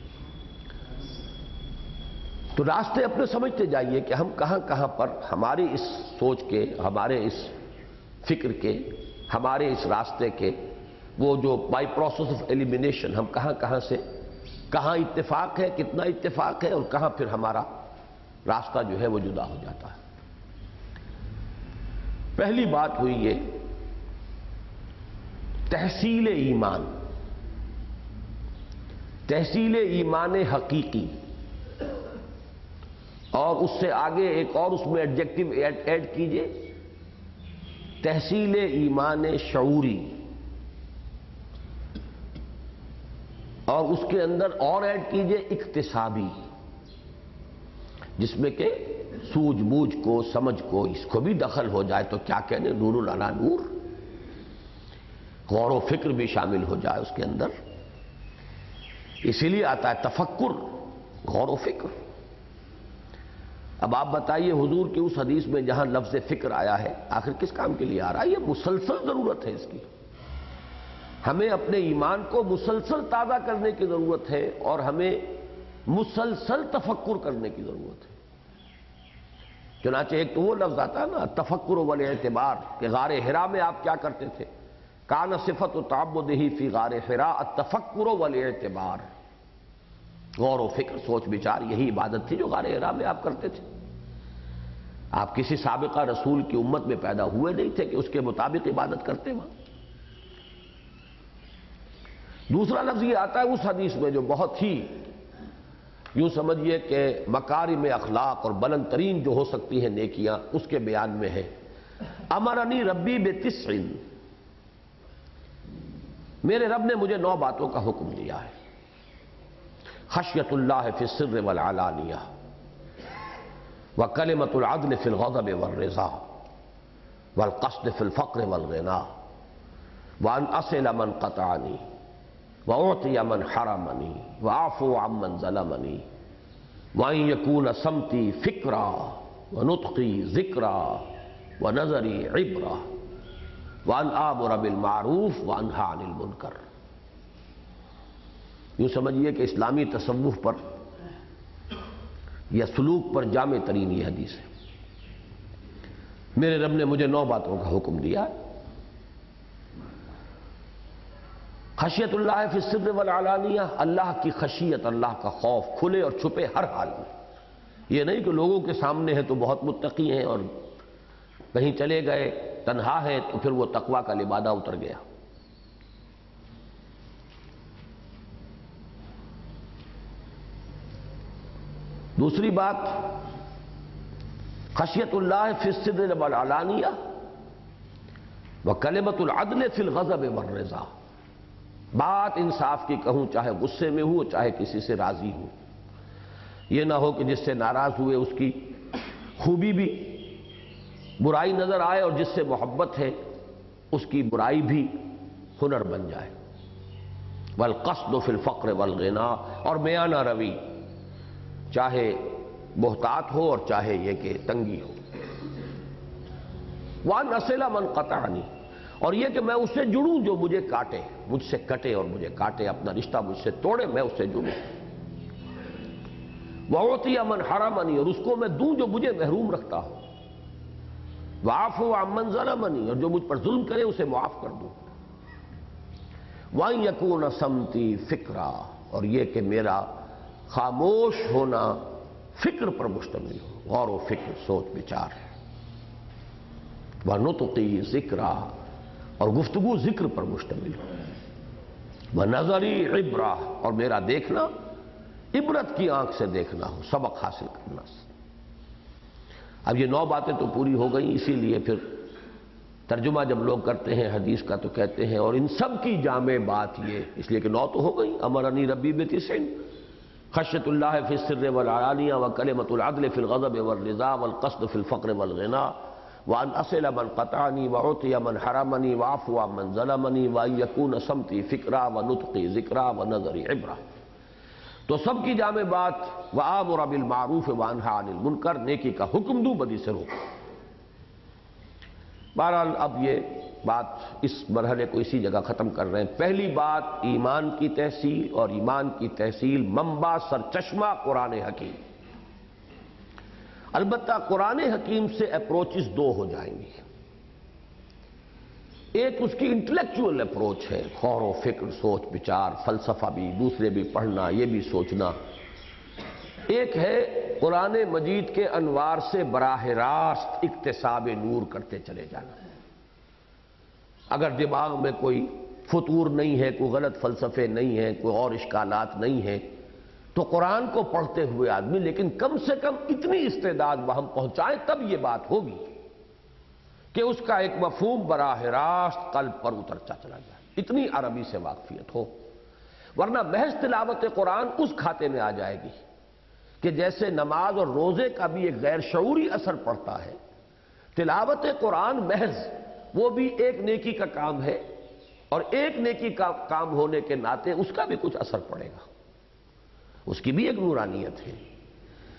تو راستے اپنے سمجھتے جائیے کہ ہم کہاں کہاں پر ہماری اس سوچ کے، ہمارے اس فکر کے، ہمارے اس راستے کے وہ جو بائی پروسیس آف ایلیمینیشن ہم کہاں کہاں سے کہاں اتفاق ہے، کتنا اتفاق ہے، اور کہاں پھر ہمارا راستہ جو ہے وہ جدا ہو جاتا ہے۔ پہلی بات ہوئی یہ تحصیل ایمان، تحصیل ایمان حقیقی، اور اس سے آگے ایک اور اس میں ایڈجیکٹو ایڈ کیجئے، تحصیل ایمان شعوری، اور اس کے اندر اور ایڈ کیجئے اکتسابی، جس میں کہ سوجھ بوجھ کو، سمجھ کو، اس کو بھی دخل ہو جائے تو کیا کہنے، نور علی نور، غور و فکر بھی شامل ہو جائے اس کے اندر۔ اسی لیے آتا ہے تفکر، غور و فکر۔ اب آپ بتائیے حضور کی اس حدیث میں جہاں لفظ فکر آیا ہے آخر کس کام کے لیے آ رہا ہے؟ یہ مسلسل ضرورت ہے اس کی، ہمیں اپنے ایمان کو مسلسل تازہ کرنے کی ضرورت ہے اور ہمیں مسلسل تفکر کرنے کی ضرورت ہے۔ چنانچہ ایک تو وہ لفظ آتا ہے نا تفکر والاعتبار، کہ غار حرا میں آپ کیا کرتے تھے؟ کان صفت تعبدہ فی غار حرا التفکر والاعتبار، غور و فکر، سوچ بچار، یہی عبادت تھی جو غار حرا میں آپ کرتے تھے۔ آپ کسی سابقہ رسول کی امت میں پیدا ہوئے نہیں تھے کہ اس کے مطابق عبادت کرتے وہاں۔ دوسرا لفظ یہ آتا ہے اس حدیث میں جو بہت ہی یوں سمجھیے کہ مکارم اخلاق اور بلند ترین جو ہو سکتی ہیں نیکیاں اس کے بیان میں ہے، امرنی ربی بتسع، میرے رب نے مجھے نو باتوں کا حکم دیا ہے۔ خشیت اللہ فی السر والعلانیہ، وکلمۃ العدل فی الغضب والرضا، والقصد فی الفقر والغنا، وان اصل من قطعنی، وأعطي من حرمني، وأعفو عمن ظلمني، وأن يكون صمتي فكرا ونطقي ذكرا ونظري عبرا، وأن آمر بالمعروف وأنهى عن المنكر۔ یوں سمجھیے کہ اسلامی تصوف پر یا سلوک پر جامع ترین یہ حدیث ہے۔ میرے رب نے مجھے نو باتوں کا حکم دیا ہے۔ خشیت اللہ فی السر والعلانیہ، اللہ کی خشیت، اللہ کا خوف کھلے اور چھپے ہر حال میں۔ یہ نہیں کہ لوگوں کے سامنے ہے تو بہت متقی ہیں اور کہیں چلے گئے تنہا ہے تو پھر وہ تقویٰ کا لبادہ اتر گیا۔ دوسری بات، خشیت اللہ فی السر والعلانیہ وکلمۃ العدل فی الغضب والرضا، بات انصاف کی کہوں چاہے غصے میں ہو چاہے کسی سے راضی ہوں، یہ نہ ہو کہ جس سے ناراض ہوئے اس کی خوبی بھی برائی نظر آئے اور جس سے محبت ہے اس کی برائی بھی ہنر بن جائے۔ والقصد فی الفقر والغنا، اور میانہ روی، چاہے محتاط ہو اور چاہے یہ کہ تنگی ہو۔ وان اصل من قطعنی، اور یہ کہ میں اس سے جڑوں جو مجھے کاٹے، مجھ سے کٹے اور مجھے کاٹے، اپنا رشتہ مجھ سے توڑے، میں اس سے جڑوں۔ وَأُعْطِيَ مَنْ حَرَمَنِي، اور اس کو میں دوں جو مجھے محروم رکھتا ہو۔ وَأَعْفُوَ عَمَّنْ ظَلَمَنِي، اور جو مجھ پر ظلم کرے اسے معاف کر دوں۔ وَأَنْ يَكُونَ صَمْتِي فِكْرًا، اور یہ کہ میرا خاموش ہونا فکر پر مشتمل ہو، غور و فکر، سوچ بچار۔ وَنُطْقِي ذِكْرًا، اور گفتگو ذکر پر مشتمل ہو۔ وَنَظَرِي عِبْرًا، اور میرا دیکھنا عبرت کی آنکھ سے دیکھنا ہو، سبق حاصل کرنا۔ اب یہ نو باتیں تو پوری ہو گئیں، اسی لیے پھر ترجمہ جب لوگ کرتے ہیں حدیث کا تو کہتے ہیں اور ان سب کی جامع بات یہ، اس لیے کہ نو تو ہو گئیں، امرنی ربی بتسع، خشیت اللہ فی السر والعلانیہ وکلمۃ العدل فی الغضب والرضا والقصد فی الفقر والغنا، وان اصل من قطعنی واعطی من حرمنی واعفو عمن ظلمنی وان یکون صمتی فکرا ونطقی ذکرا ونظری عبرا۔ تو سب کی جامع بات وآمر بالمعروف وانہی عن المنکر، نیکی کا حکم دوں بدی سے روکوں۔ بہرحال اب یہ بات اس مرحلے کو اسی جگہ ختم کر رہے ہیں۔ پہلی بات ایمان کی تحصیل، اور ایمان کی تحصیل منبع سرچشمہ قرآن حکیم۔ البتہ قرآن حکیم سے اپروچز دو ہو جائیں گی، ایک اس کی انٹلیکچول اپروچ ہے، غور و فکر، سوچ بچار، فلسفہ بھی، دوسرے بھی پڑھنا، یہ بھی سوچنا۔ ایک ہے قرآن مجید کے انوار سے براہ راست اکتساب نور کرتے چلے جانا۔ اگر دماغ میں کوئی فطور نہیں ہے، کوئی غلط فلسفے نہیں ہیں، کوئی اور اشکالات نہیں ہیں، تو قرآن کو پڑھتے ہوئے آدمی لیکن کم سے کم اتنی استعداد وہاں پہنچائے تب یہ بات ہوگی کہ اس کا ایک مفہوم براہ راست قلب پر اترتا چلا جائے، اتنی عربی سے واقفیت ہو۔ ورنہ محض تلاوت قرآن اس کھاتے میں آ جائے گی کہ جیسے نماز اور روزے کا بھی ایک غیر شعوری اثر پڑتا ہے، تلاوت قرآن محض وہ بھی ایک نیکی کا کام ہے، اور ایک نیکی کا کام ہونے کے ناطے اس کا بھی کچھ اثر پڑے گا، اس کی بھی ایک نورانیت ہے۔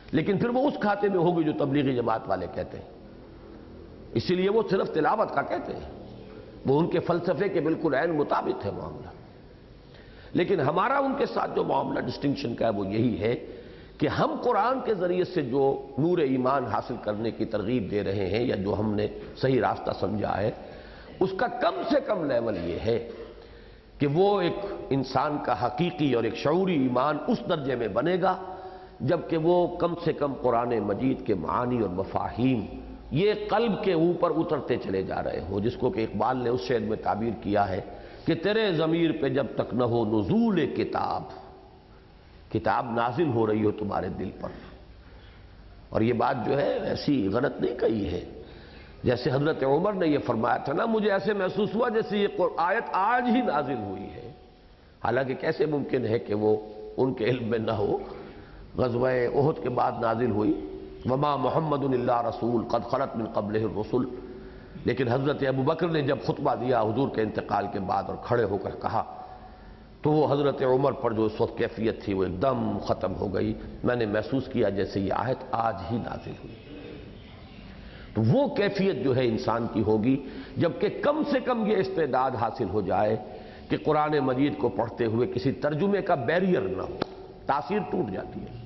لیکن پھر وہ اس کھاتے میں ہوگی جو تبلیغی جماعت والے کہتے ہیں، اسی لیے وہ صرف تلاوت کا کہتے ہیں، وہ ان کے فلسفے کے بالکل عین مطابق ہے معاملہ۔ لیکن ہمارا ان کے ساتھ جو معاملہ ڈسٹنکشن کا ہے وہ یہی ہے کہ ہم قرآن کے ذریعے سے جو نور ایمان حاصل کرنے کی ترغیب دے رہے ہیں، یا جو ہم نے صحیح راستہ سمجھا ہے، اس کا کم سے کم لیول یہ ہے کہ وہ ایک انسان کا حقیقی اور ایک شعوری ایمان اس درجے میں بنے گا جبکہ وہ کم سے کم قرآن مجید کے معانی اور مفاہیم یہ قلب کے اوپر اترتے چلے جا رہے ہوں، جس کو کہ اقبال نے اس شعر میں تعبیر کیا ہے کہ تیرے ضمیر پہ جب تک نہ ہو نزول کتاب، کتاب نازل ہو رہی ہو تمہارے دل پر۔ اور یہ بات جو ہے ایسی غلط نہیں کہی ہے، جیسے حضرت عمر نے یہ فرمایا تھا نا، مجھے ایسے محسوس ہوا جیسے یہ آیت آج ہی نازل ہوئی ہے، حالانکہ کیسے ممکن ہے کہ وہ ان کے علم میں نہ ہو، غزوہ احد کے بعد نازل ہوئی، وما محمد الا رسول قد خلت من قبلہ الرسل۔ لیکن حضرت ابو بکر نے جب خطبہ دیا حضور کے انتقال کے بعد اور کھڑے ہو کر کہا تو وہ حضرت عمر پر جو اس وقت کیفیت تھی وہ ایک دم ختم ہو گئی، میں نے محسوس کیا جیسے یہ آیت آج ہی نازل ہوئی۔ تو وہ کیفیت جو ہے انسان کی ہوگی جبکہ کم سے کم یہ استعداد حاصل ہو جائے کہ قرآن مجید کو پڑھتے ہوئے کسی ترجمے کا بیریئر نہ ہو، تاثیر ٹوٹ جاتی ہے،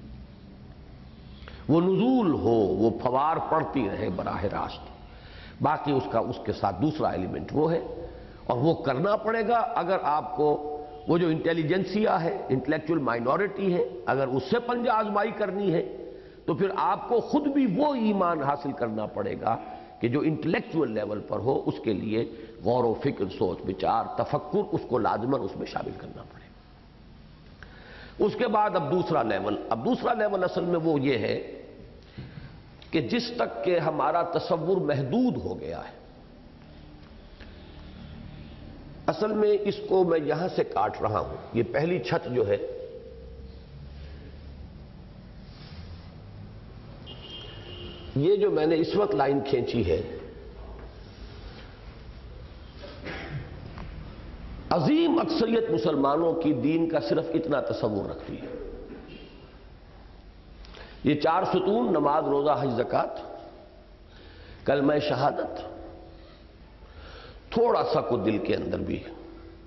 وہ نزول ہو، وہ فوار پڑھتی رہے براہ راست۔ باقی اس کا اس کے ساتھ دوسرا ایلیمنٹ وہ ہے، اور وہ کرنا پڑے گا اگر آپ کو وہ جو انٹیلیجنسیا ہے، انٹلیکچول مائنورٹی ہے، اگر اس سے پنجہ آزمائی کرنی ہے تو پھر آپ کو خود بھی وہ ایمان حاصل کرنا پڑے گا کہ جو انٹلیکچول لیول پر ہو، اس کے لیے غور و فکر، سوچ بچار، تفکر اس کو لازماً اس میں شامل کرنا پڑے گا۔ اس کے بعد اب دوسرا لیول، اب دوسرا لیول اصل میں وہ یہ ہے کہ جس تک کہ ہمارا تصور محدود ہو گیا ہے، اصل میں اس کو میں یہاں سے کاٹ رہا ہوں، یہ پہلی چھت جو ہے یہ جو میں نے اس وقت لائن کھینچی ہے، عظیم اکثریت مسلمانوں کی دین کا صرف اتنا تصور رکھتی ہے، یہ چار ستون، نماز، روزہ، حج، زکوٰۃ، کلمہ شہادت، تھوڑا سا کو دل کے اندر بھی ہے،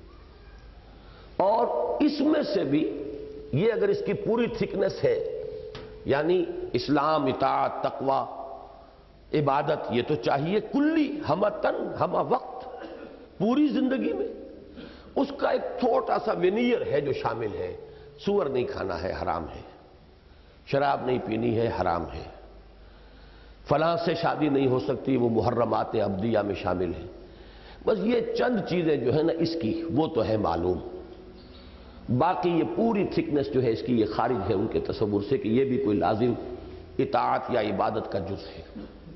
اور اس میں سے بھی یہ اگر اس کی پوری تھکنس ہے، یعنی اسلام، اطاعت، تقوی، عبادت، یہ تو چاہیے کلی، ہمہ تن ہمہ وقت، پوری زندگی میں اس کا ایک چھوٹا سا ونیئر ہے جو شامل ہے، سور نہیں کھانا ہے، حرام ہے، شراب نہیں پینی ہے، حرام ہے، فلاں سے شادی نہیں ہو سکتی، وہ محرمات عبدیہ میں شامل ہے، بس یہ چند چیزیں جو ہے نا اس کی وہ تو ہے معلوم، باقی یہ پوری تھکنس جو ہے اس کی یہ خارج ہے ان کے تصور سے کہ یہ بھی کوئی لازم اطاعت یا عبادت کا جز ہے۔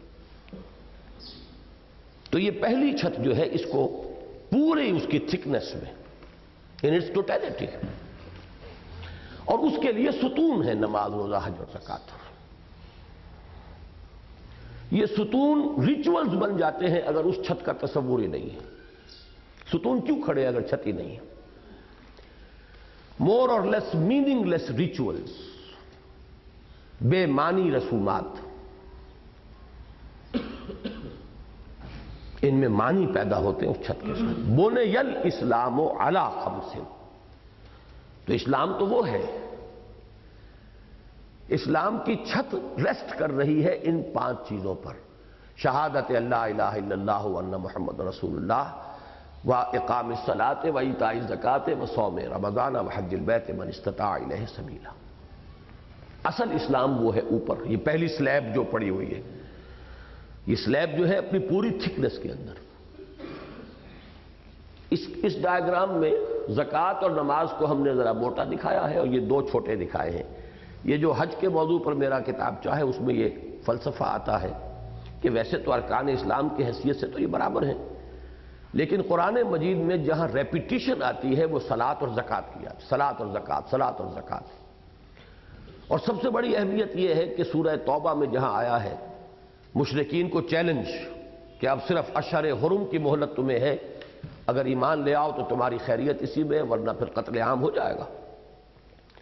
تو یہ پہلی چھت جو ہے اس کو پورے اس کی تھکنس میں ان اٹس ٹوٹیلٹی ہے، اور اس کے لیے ستون ہے نماز، روزہ، حج اور زکوٰۃ۔ یہ ستون ریچولز بن جاتے ہیں اگر اس چھت کا تصور ہی نہیں ہے۔ ستون کیوں کھڑے اگر چھت ہی نہیں ہے؟ مور اور لیس میننگ لیس ریچولز، بے معنی رسومات، ان میں معنی پیدا ہوتے ہیں اس چھت کے ساتھ۔ بنی الاسلام علی خمس، تو اسلام تو وہ ہے، اسلام کی چھت ریسٹ کر رہی ہے ان پانچ چیزوں پر: شہادت اللہ الہ الا اللہ وان محمد رسول اللہ، و اقام الصلاۃ و ایتاء الزکوٰۃ و صوم رمضان و حج البیت من استطاع الیہ سبیلا۔ اصل اسلام وہ ہے اوپر، یہ پہلی سلیب جو پڑی ہوئی ہے، یہ سلیب جو ہے اپنی پوری تھکنس کے اندر۔ اس اس ڈائیگرام میں زکوٰۃ اور نماز کو ہم نے ذرا موٹا دکھایا ہے اور یہ دو چھوٹے دکھائے ہیں۔ یہ جو حج کے موضوع پر میرا کتاب چاہے اس میں یہ فلسفہ آتا ہے کہ ویسے تو ارکان اسلام کی حیثیت سے تو یہ برابر ہیں، لیکن قرآن مجید میں جہاں ریپیٹیشن آتی ہے وہ صلاۃ اور زکوٰۃ کی آتی ہے، صلاۃ اور زکوٰۃ، صلاۃ اور زکوٰۃ۔ اور سب سے بڑی اہمیت یہ ہے کہ سورہ توبہ میں جہاں آیا ہے مشرکین کو چیلنج کہ اب صرف اشہر حرم کی مہلت تمہیں ہے، اگر ایمان لے آؤ تو تمہاری خیریت اسی میں، ورنہ پھر قتل عام ہو جائے گا۔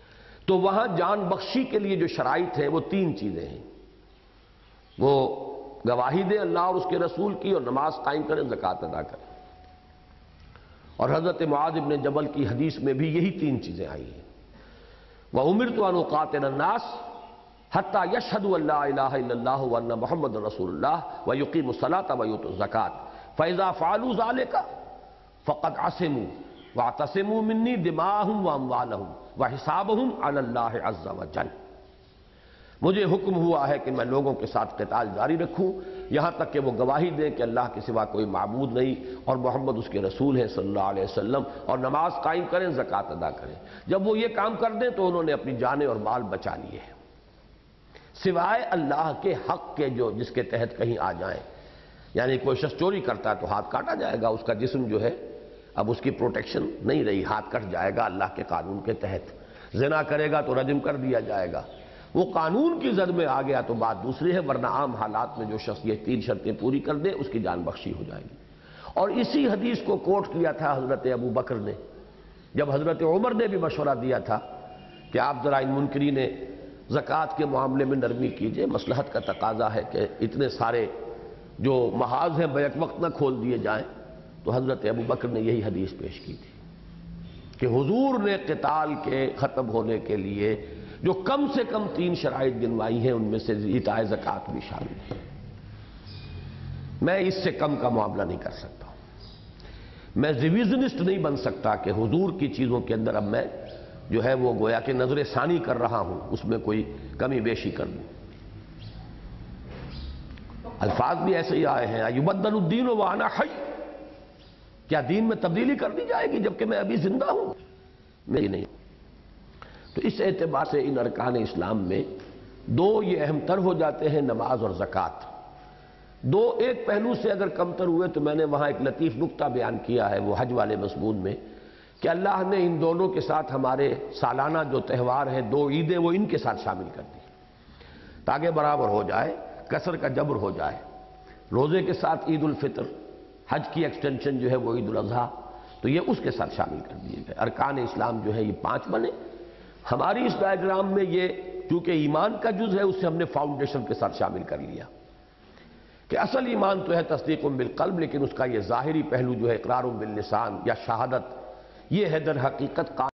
تو وہاں جان بخشی کے لیے جو شرائط ہیں وہ تین چیزیں ہیں، وہ گواہی دے اللہ اور اس کے رسول کی، اور نماز قائم کریں، زکوٰۃ ادا کریں۔ اور حضرت معاذ بن جبل کی حدیث میں بھی یہی تین چیزیں آئی ہیں، وَأُمِرْتُ أَنْ أُقَاتِلَ النَّاسَ حَتَّى يَشْهَدُوا أَن لَا إِلَٰهَ إِلَّا اللَّهُ وَأَنَّ مُحَمَّدًا رَسُولُ اللَّهِ وَيُقِيمُوا الصَّلَاةَ وَيُؤْتُوا الزَّكَاةَ فَإِذَا فَعَلُوا ذَلِكَ فَقَدْ عَصِمُوا وَاعْتَصِمُوا مِنِّي دِمَاءَهُمْ وَأَمْوَالَهُمْ وَحِسَابُهُمْ عَلَى اللَّهِ عَزَّ وَجَلَّ۔ مجھے حکم ہوا ہے کہ میں لوگوں کے ساتھ قتال جاری رکھوں یہاں تک کہ وہ گواہی دیں کہ اللہ کے سوا کوئی معبود نہیں اور محمد اس کے رسول ہیں صلی اللہ علیہ وسلم، اور نماز قائم کریں، زکوٰۃ ادا کریں۔ جب وہ یہ کام کر دیں تو انہوں نے اپنی جانیں اور مال بچا لیے ہیں، سوائے اللہ کے حق کے جو جس کے تحت کہیں آ جائیں۔ یعنی کوئی شخص چوری کرتا ہے تو ہاتھ کاٹا جائے گا، اس کا جسم جو ہے اب اس کی پروٹیکشن نہیں رہی، ہاتھ کٹ جائے گا اللہ کے قانون کے تحت۔ زنا کرے گا تو رجم کر دیا جائے گا، وہ قانون کی زد میں آ گیا تو بات دوسری ہے، ورنہ عام حالات میں جو شخص یہ تین شرطیں پوری کر دے اس کی جان بخشی ہو جائے گی۔ اور اسی حدیث کو کوٹ کیا تھا حضرت ابو بکر نے جب حضرت عمر نے بھی مشورہ دیا تھا کہ آپ ذرا ان منکرین زکوٰۃ کے معاملے میں نرمی کیجئے، مصلحت کا تقاضا ہے کہ اتنے سارے جو محاذ ہیں بیک وقت نہ کھول دیے جائیں۔ تو حضرت ابو بکر نے یہی حدیث پیش کی تھی کہ حضور نے قتال کے ختم ہونے کے لیے جو کم سے کم تین شرائط گنوائی ہیں ان میں سے ایتاء زکوٰۃ بھی شامل ہے۔ میں اس سے کم کا معاملہ نہیں کر سکتا، میں ریویژنسٹ نہیں بن سکتا کہ حضور کی چیزوں کے اندر اب میں جو ہے وہ گویا کہ نظر ثانی کر رہا ہوں، اس میں کوئی کمی بیشی کر دوں۔ الفاظ بھی ایسے ہی آئے ہیں، یبدل الدین وانا حی، کیا دین میں تبدیلی کر دی جائے گی جبکہ میں ابھی زندہ ہوں؟ میں نہیں۔ تو اس اعتبار سے ان ارکان اسلام میں دو یہ اہم تر ہو جاتے ہیں، نماز اور زکوٰۃ۔ دو ایک پہلو سے اگر کمتر ہوئے تو میں نے وہاں ایک لطیف نکتہ بیان کیا ہے وہ حج والے مضمون میں کہ اللہ نے ان دونوں کے ساتھ ہمارے سالانہ جو تہوار ہیں، دو عیدیں، وہ ان کے ساتھ شامل کر دی تاکہ برابر ہو جائے، کسر کا جبر ہو جائے۔ روزے کے ساتھ عید الفطر، حج کی ایکسٹینشن جو ہے وہ عید الاضحیٰ، تو یہ اس کے ساتھ شامل کر دیے گئے۔ ارکان اسلام جو ہے یہ پانچ بنے۔ ہماری اس ڈائیگرام میں یہ چونکہ ایمان کا جز ہے، اسے ہم نے فاؤنڈیشن کے ساتھ شامل کر لیا کہ اصل ایمان تو ہے تصدیق بالقلب، لیکن اس کا یہ ظاہری پہلو جو ہے اقرار باللسان یا شہادت، یہ ہے در حقیقت قانون